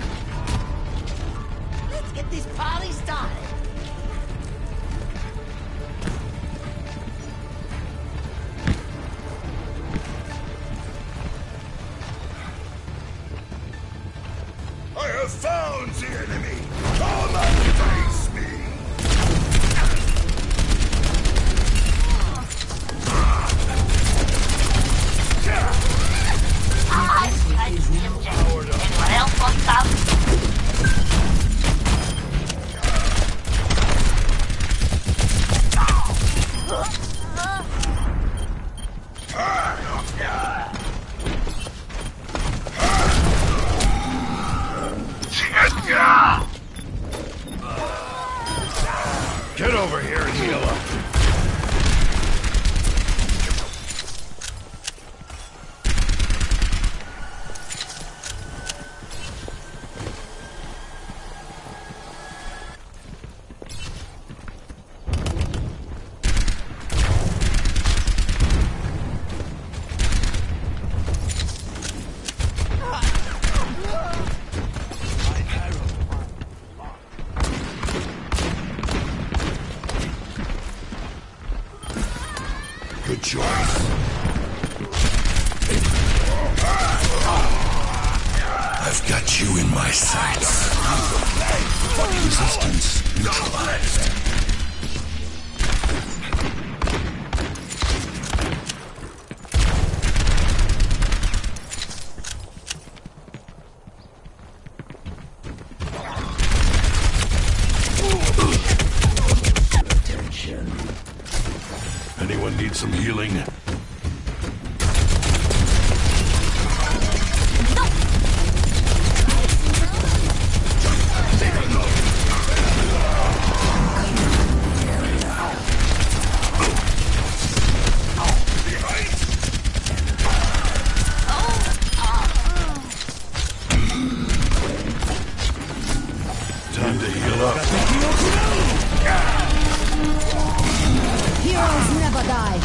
Let's get this party started. I have found the enemy! Come and face me! Anyone else want some? Get over here and heal up. Good choice. I've got you in my sights. Resistance neutralized. Attention. Anyone need some healing? Time to heal up. Heroes never die.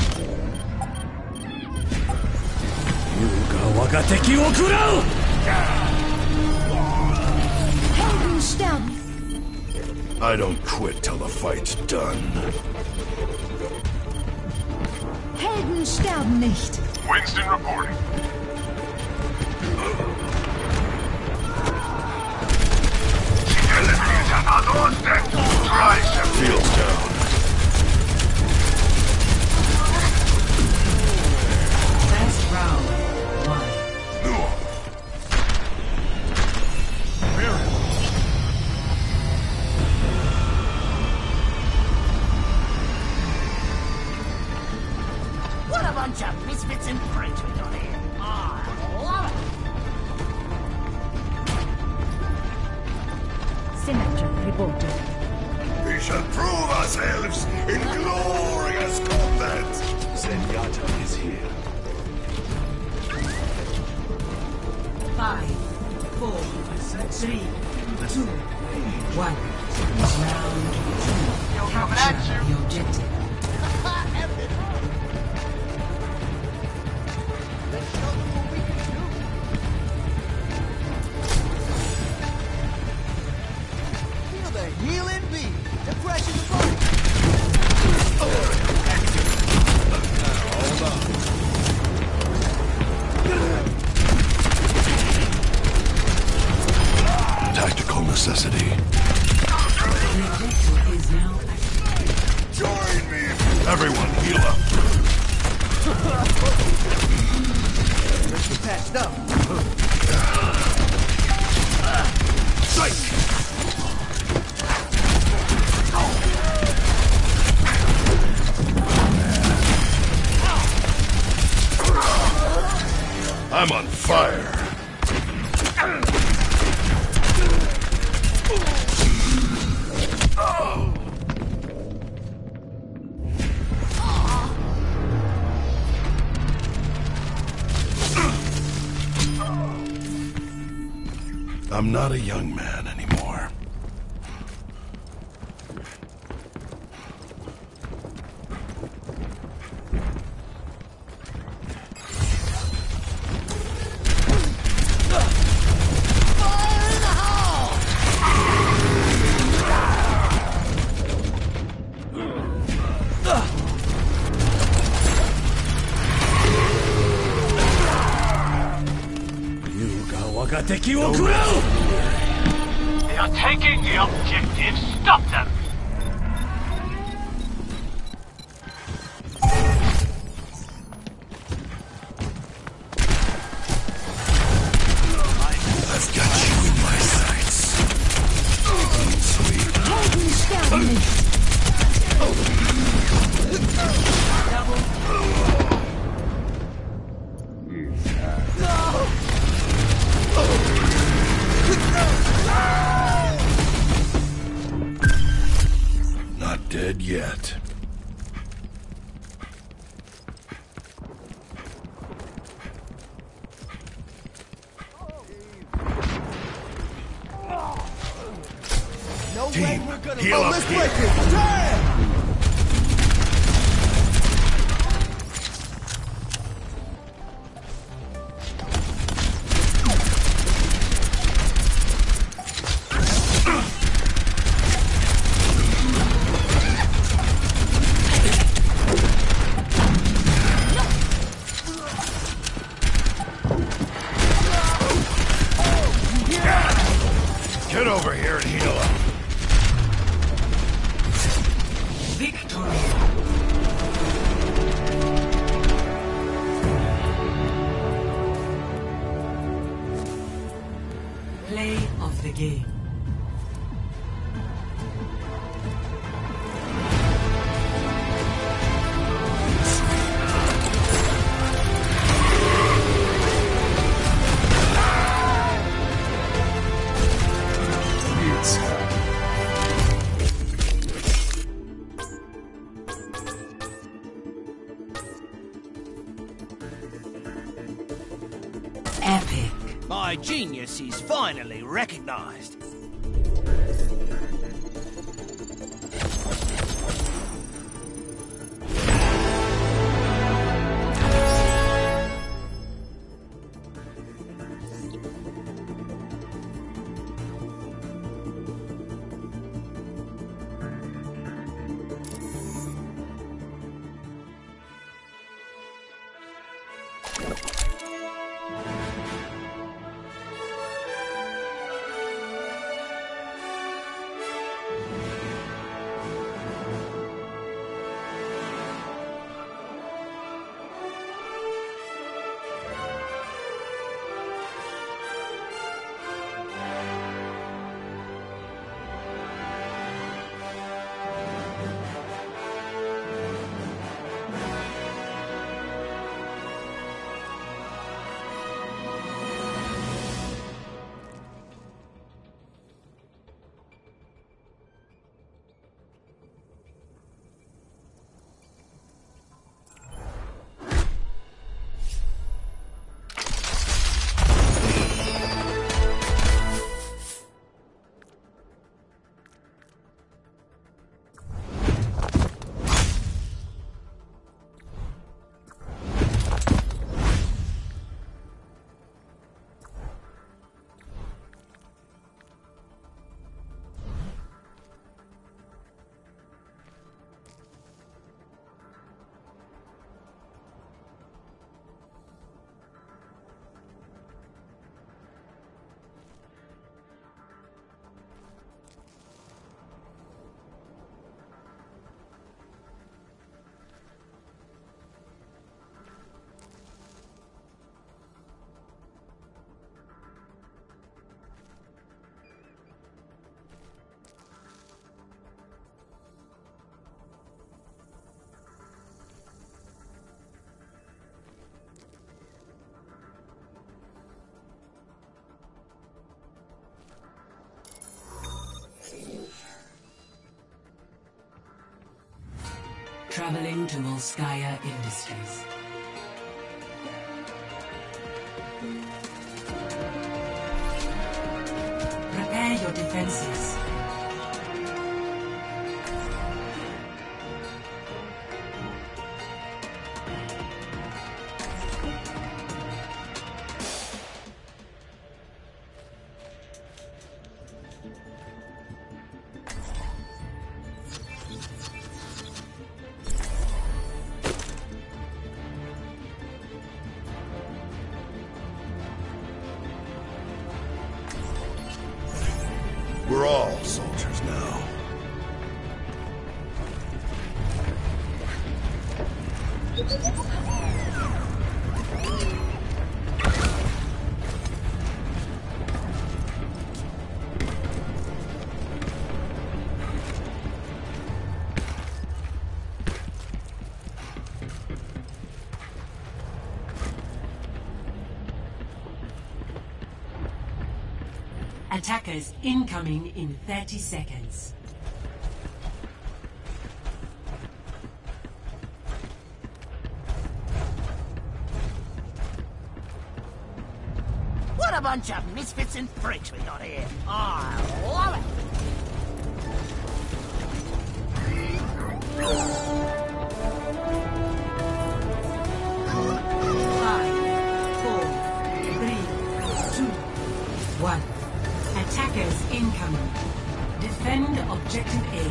Helden sterben. I don't quit till the fight's done. Helden sterben nicht. Winston reporting. Field's down. Last round 1. What a bunch of misfits and freaks we got here. I love it. Symmetra reported. We shall prove ourselves in glorious combat! Zenyatta is here. 5, 4, 3, 2, 1. Round 2. Capture the objective. Let's show them what we can do. Feel the healing beat. Everyone, heal up. We're patched up. Psych! I'm on fire. I'm not a young man anymore. They are taking the objective. Stop them! I've got you in my sights. Sweet. Not dead yet. No way Team, we're gonna heal up let's here. break it. Damn! Get over here and heal up. Victory. Play of the game. Epic. My genius is finally recognized. traveling to Volskaya Industries. Prepare your defenses. We're all soldiers now. Attackers incoming in 30 seconds. What a bunch of misfits and freaks we got here. I love it. Five, 4, 3, 2, 1. Attackers incoming. Defend objective A.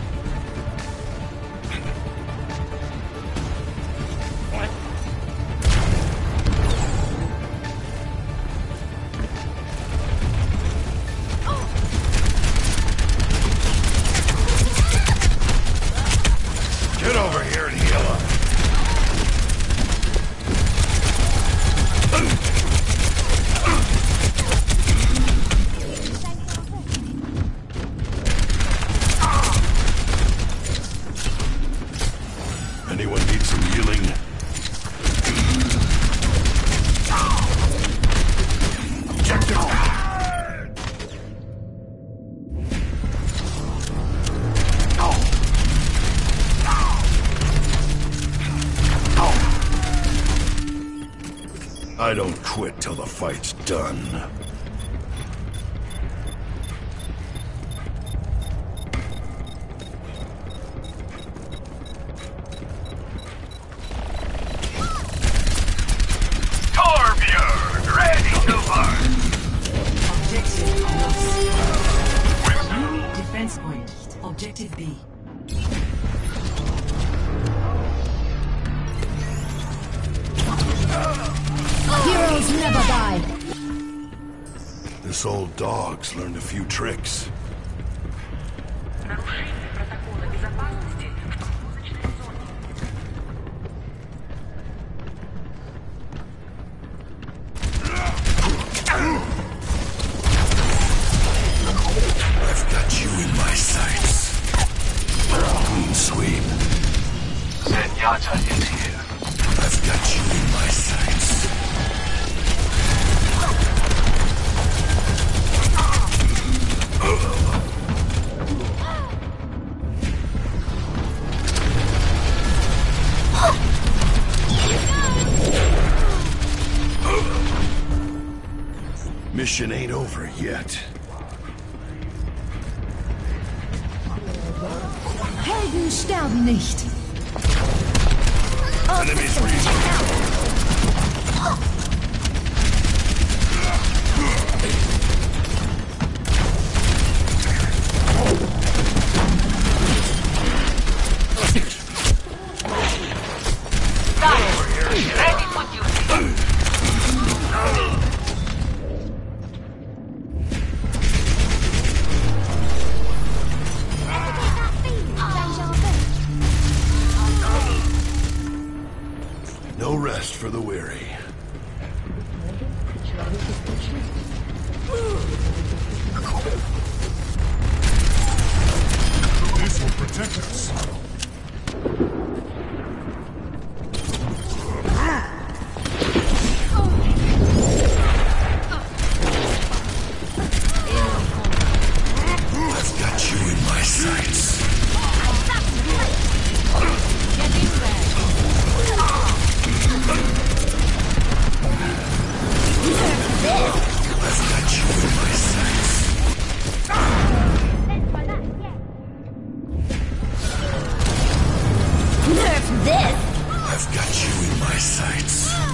Get over here and heal up. Anyone need some healing? Objective. I don't quit till the fight's done. Torbjörn, ready to march! Objective lost. New defense point. Objective B. Heroes never die. This old dog's learned a few tricks. Нарушение протокола безопасности в погрузочной зоне. I've got you in my sights. Clean sweep. Zenyatta is here. I've got you in my sights. Mission ain't over yet. Helden sterben nicht. Enemies reasonable. Ready for duty. No rest for the weary. This will protect us. I've got you in my sights. this. I've got you in my sights.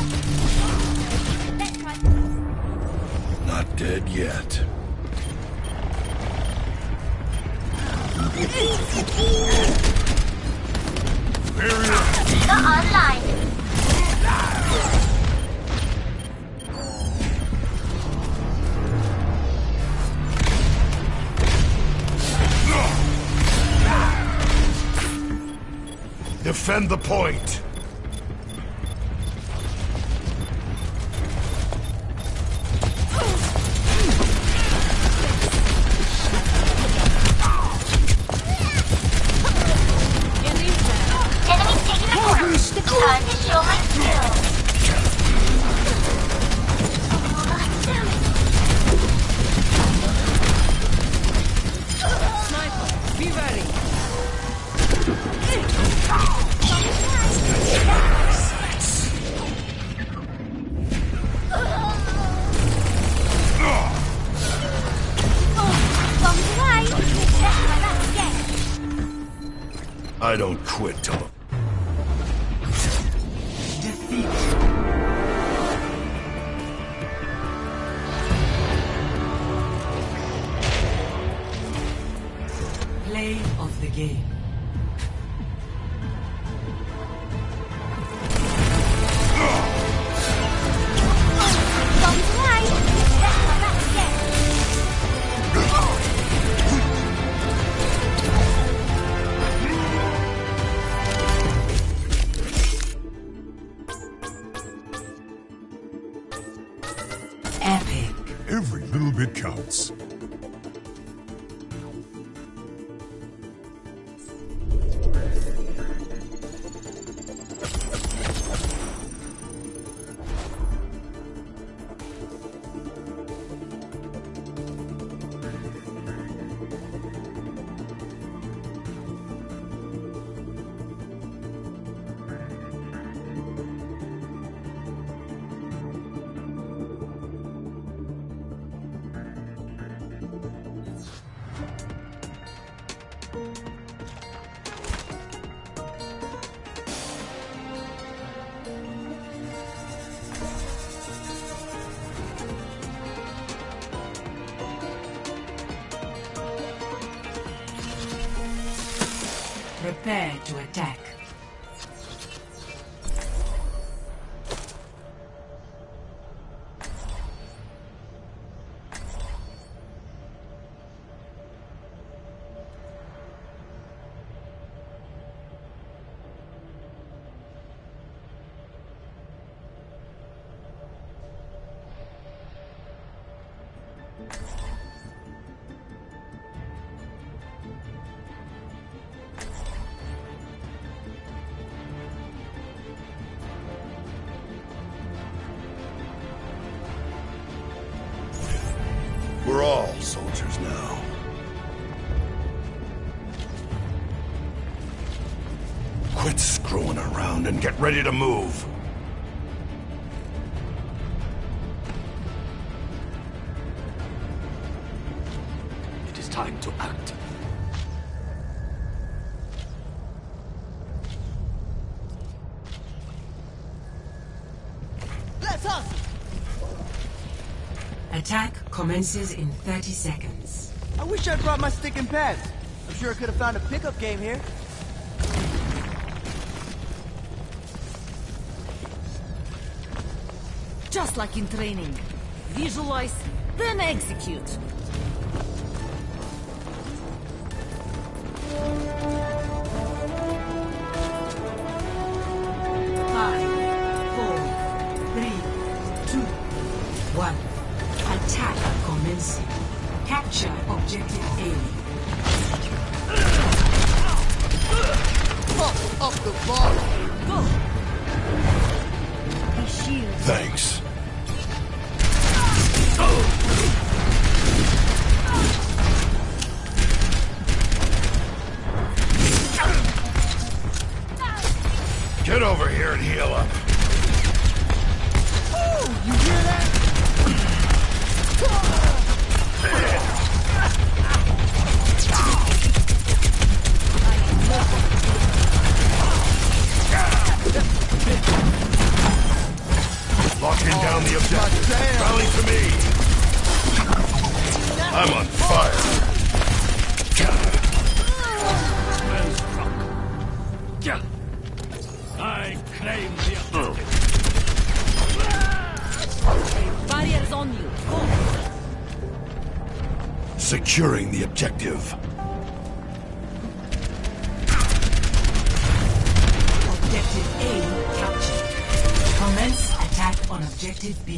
Not dead yet. Online. Defend the point. Time to show my skills. Sniper, be ready. I don't quit till Play of the game. Epic. Every little bit counts. Prepare to attack. we're all soldiers now. Quit screwing around and get ready to move. It is time to act. Let's hustle. Attack commences in 30 seconds. I wish I'd brought my stick and pads. I'm sure I could have found a pickup game here. Just like in training. Visualize, then execute. Five, 4, 3, 2, 1. Attack commencing. Capture objective A. Pump up the ball. Go! Thanks. Get over here and heal up. Ooh, you hear that? Rally to me! I'm on fire! Well struck. I claim the objective. Barriers on you. Go. Securing the objective. Objective A captured. Commence attack on Objective B.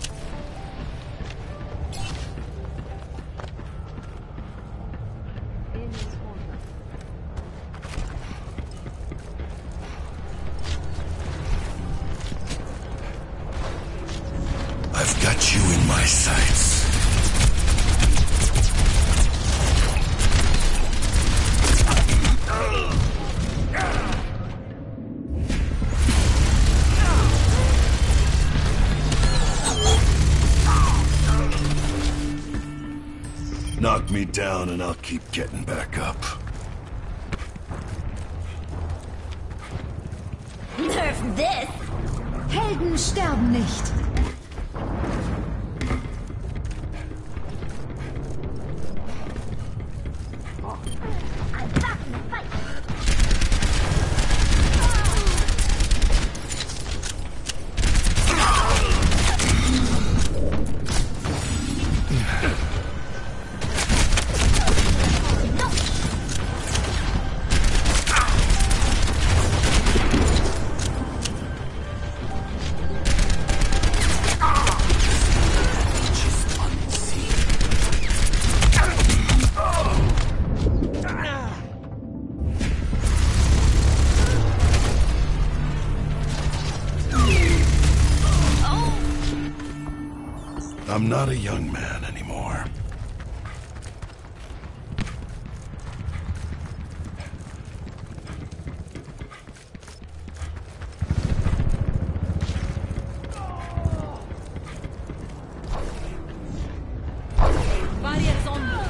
I've got you in my sights. Knock me down and I'll keep getting back up. Nerf this! Helden sterben nicht. I'm not a young man anymore. Barriers on you.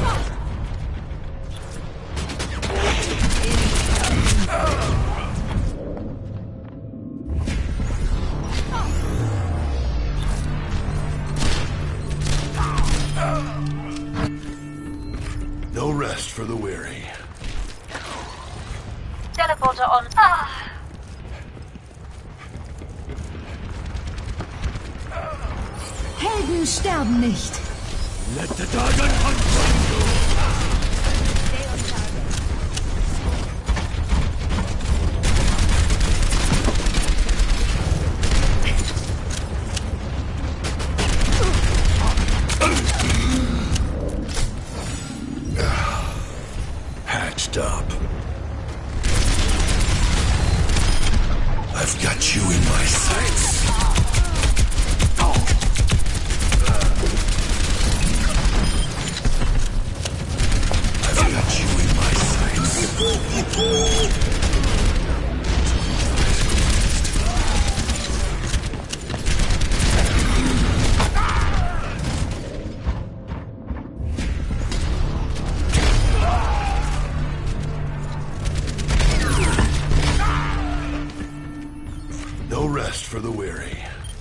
No rest for the weary. Teleporter on. Helden sterben nicht. Let the dragon hunt for you! Hatched up. I've got you in my sights. I've got you in my sights. No rest for the weary.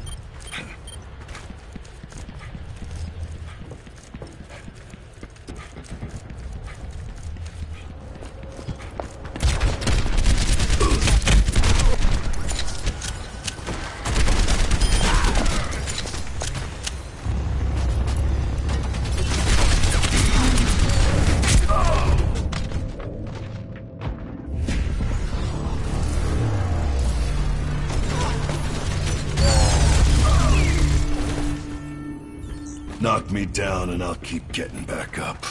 Knock me down and I'll keep getting back up.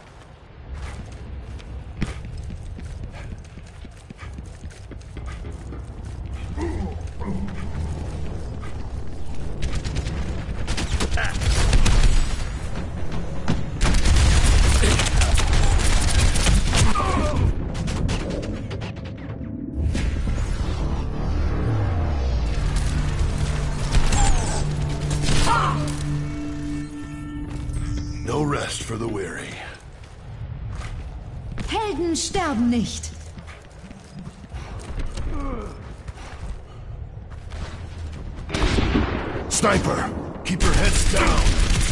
No rest for the weary. Helden sterben nicht. Sniper! Keep your heads down.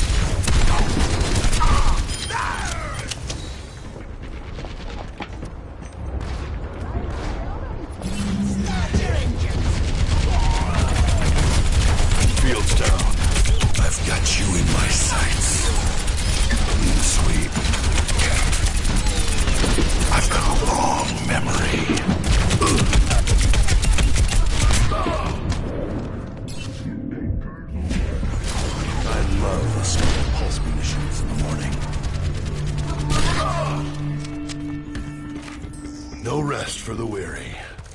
Field's down. I've got you in my sights. Clean sweep. I've got a long memory. I love the smell of pulse munitions in the morning. No rest for the weary.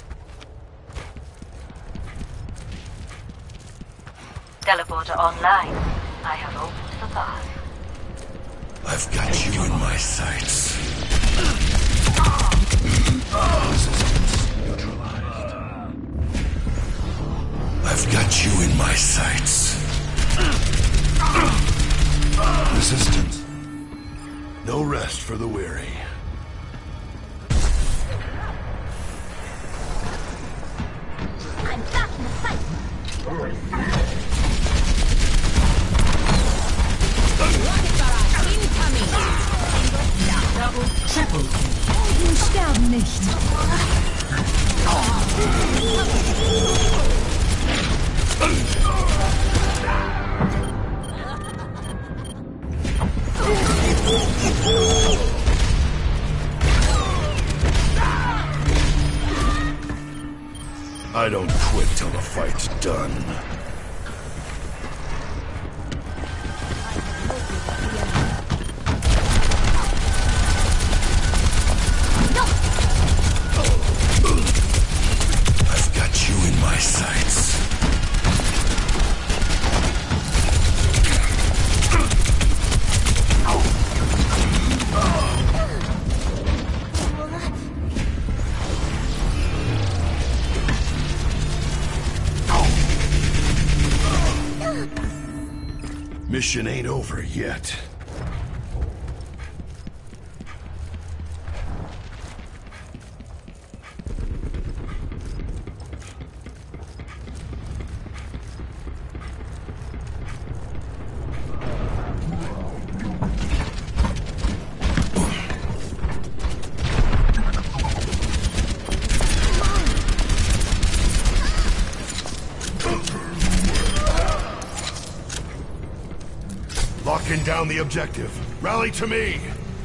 Teleporter online. I have opened the path. I've got you in my sights. Neutralized. I've got you in my sights. Resistance. No rest for the weary. I'm back in the fight. Triple. Helden sterben nicht. I don't quit till the fight's done. I've got you in my sights. Mission ain't over yet. Locking down the objective. Rally to me!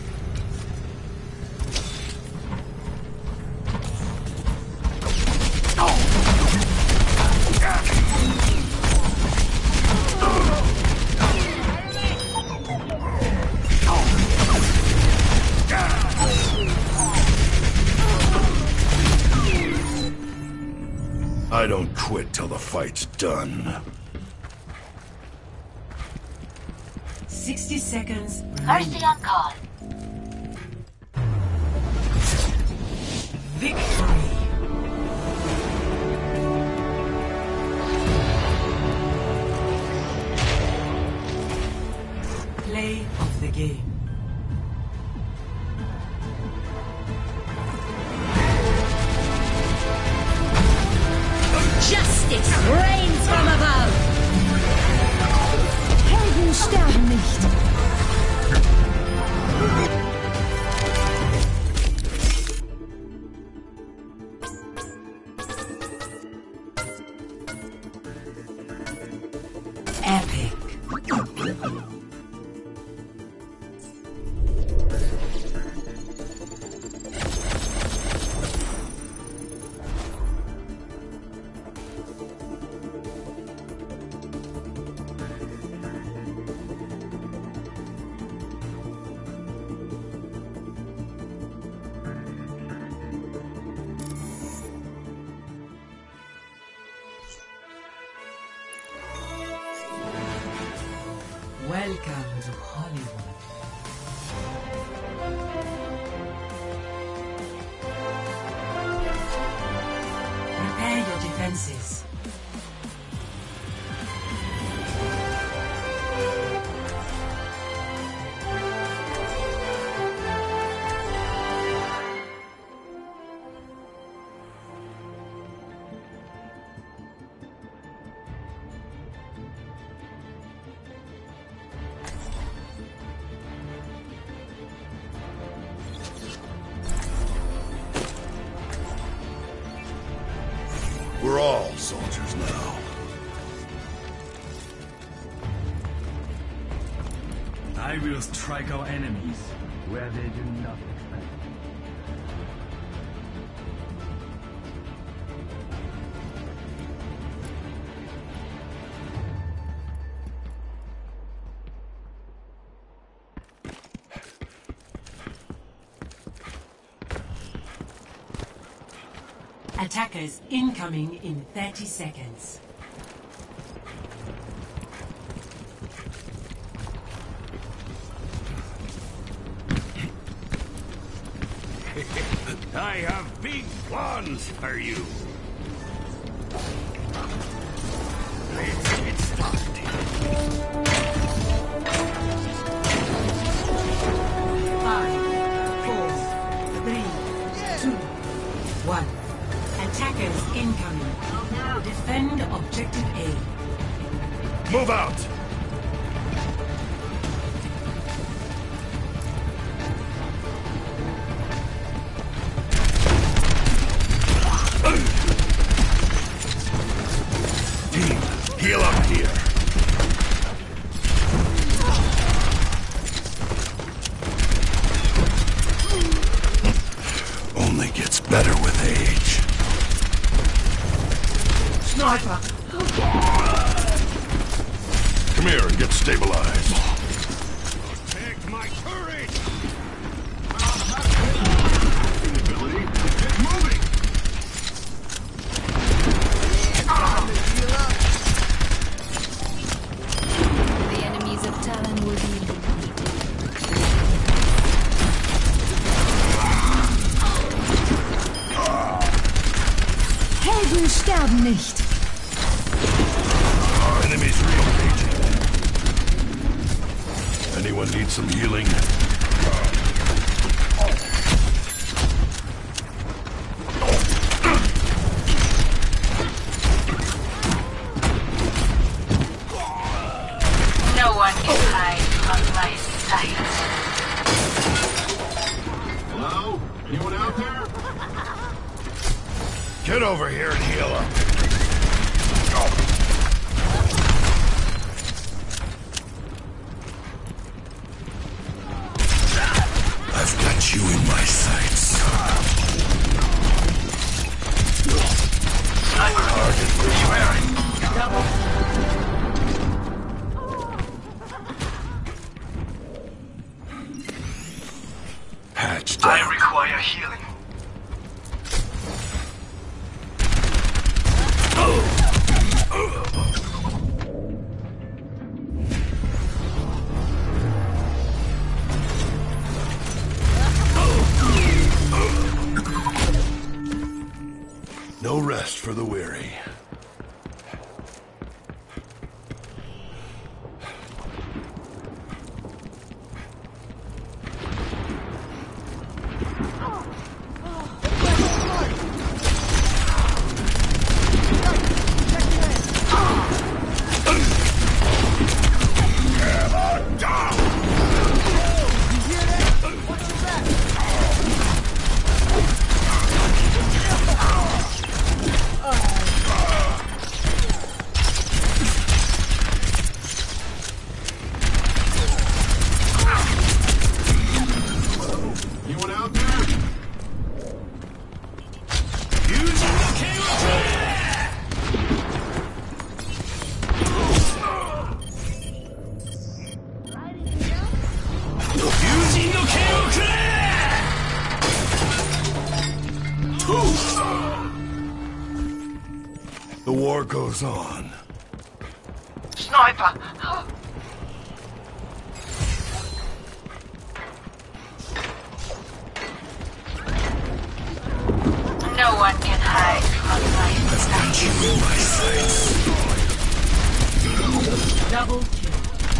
I don't quit till the fight's done. 60 seconds. Mercy on call. Victory. Play of the game. Justice reigns from above. Helden sterben nicht. Epic. Welcome to Hollywood. Prepare your defenses. We're all soldiers now. I will strike our enemies where they do not expect. Attackers incoming in 30 seconds. I have big plans for you. Let's get started. 5, 4, 3, 2, 1. Attackers incoming. Defend objective A. Move out! Team, heal up here. Only gets better with age. Sniper! Come here and get stabilized. Take my courage! Ability. Get moving! The enemies of Talon will be defeated. Helden sterben nicht. Our enemy's reengaging. Anyone need some healing? No one can hide from my sight. Hello? Anyone out there? Get over here and heal up. I've got you in my sights. Target beware. Hatch down. I require healing. No rest for the weary. Anyone out there? The war goes on. Sniper! No one can hide from my Got you in my sights. Double kill.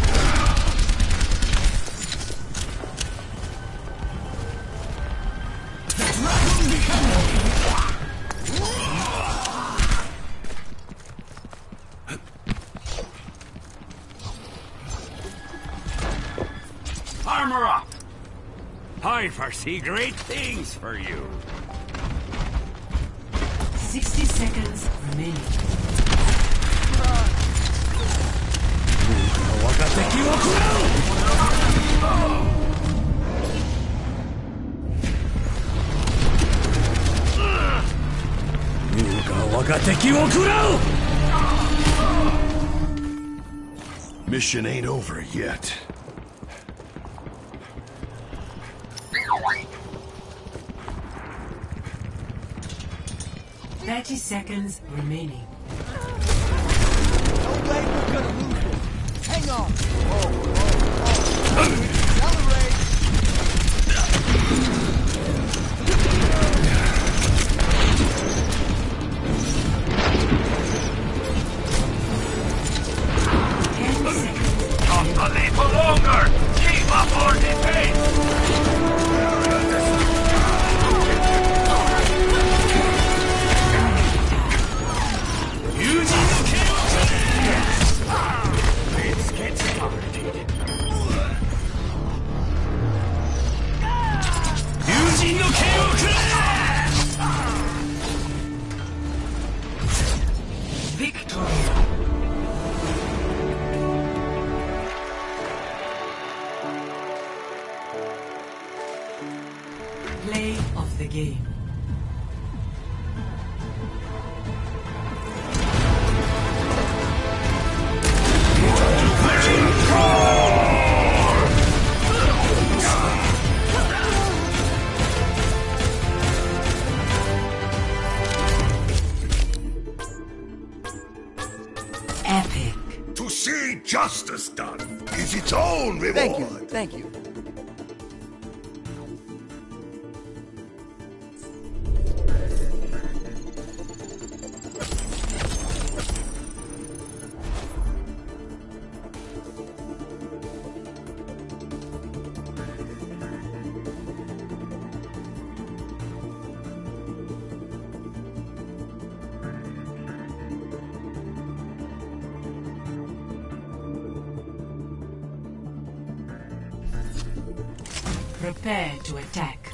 Armor up! I foresee great things for you. 60 seconds remaining. Mission ain't over yet. Seconds remaining. No way we're gonna lose this. Hang on. Accelerate. Just a little longer! Keep up our defense! Let's get started. Victory. Play of the game. Epic. To see justice done is its own reward. Thank you. Thank you. Prepare to attack.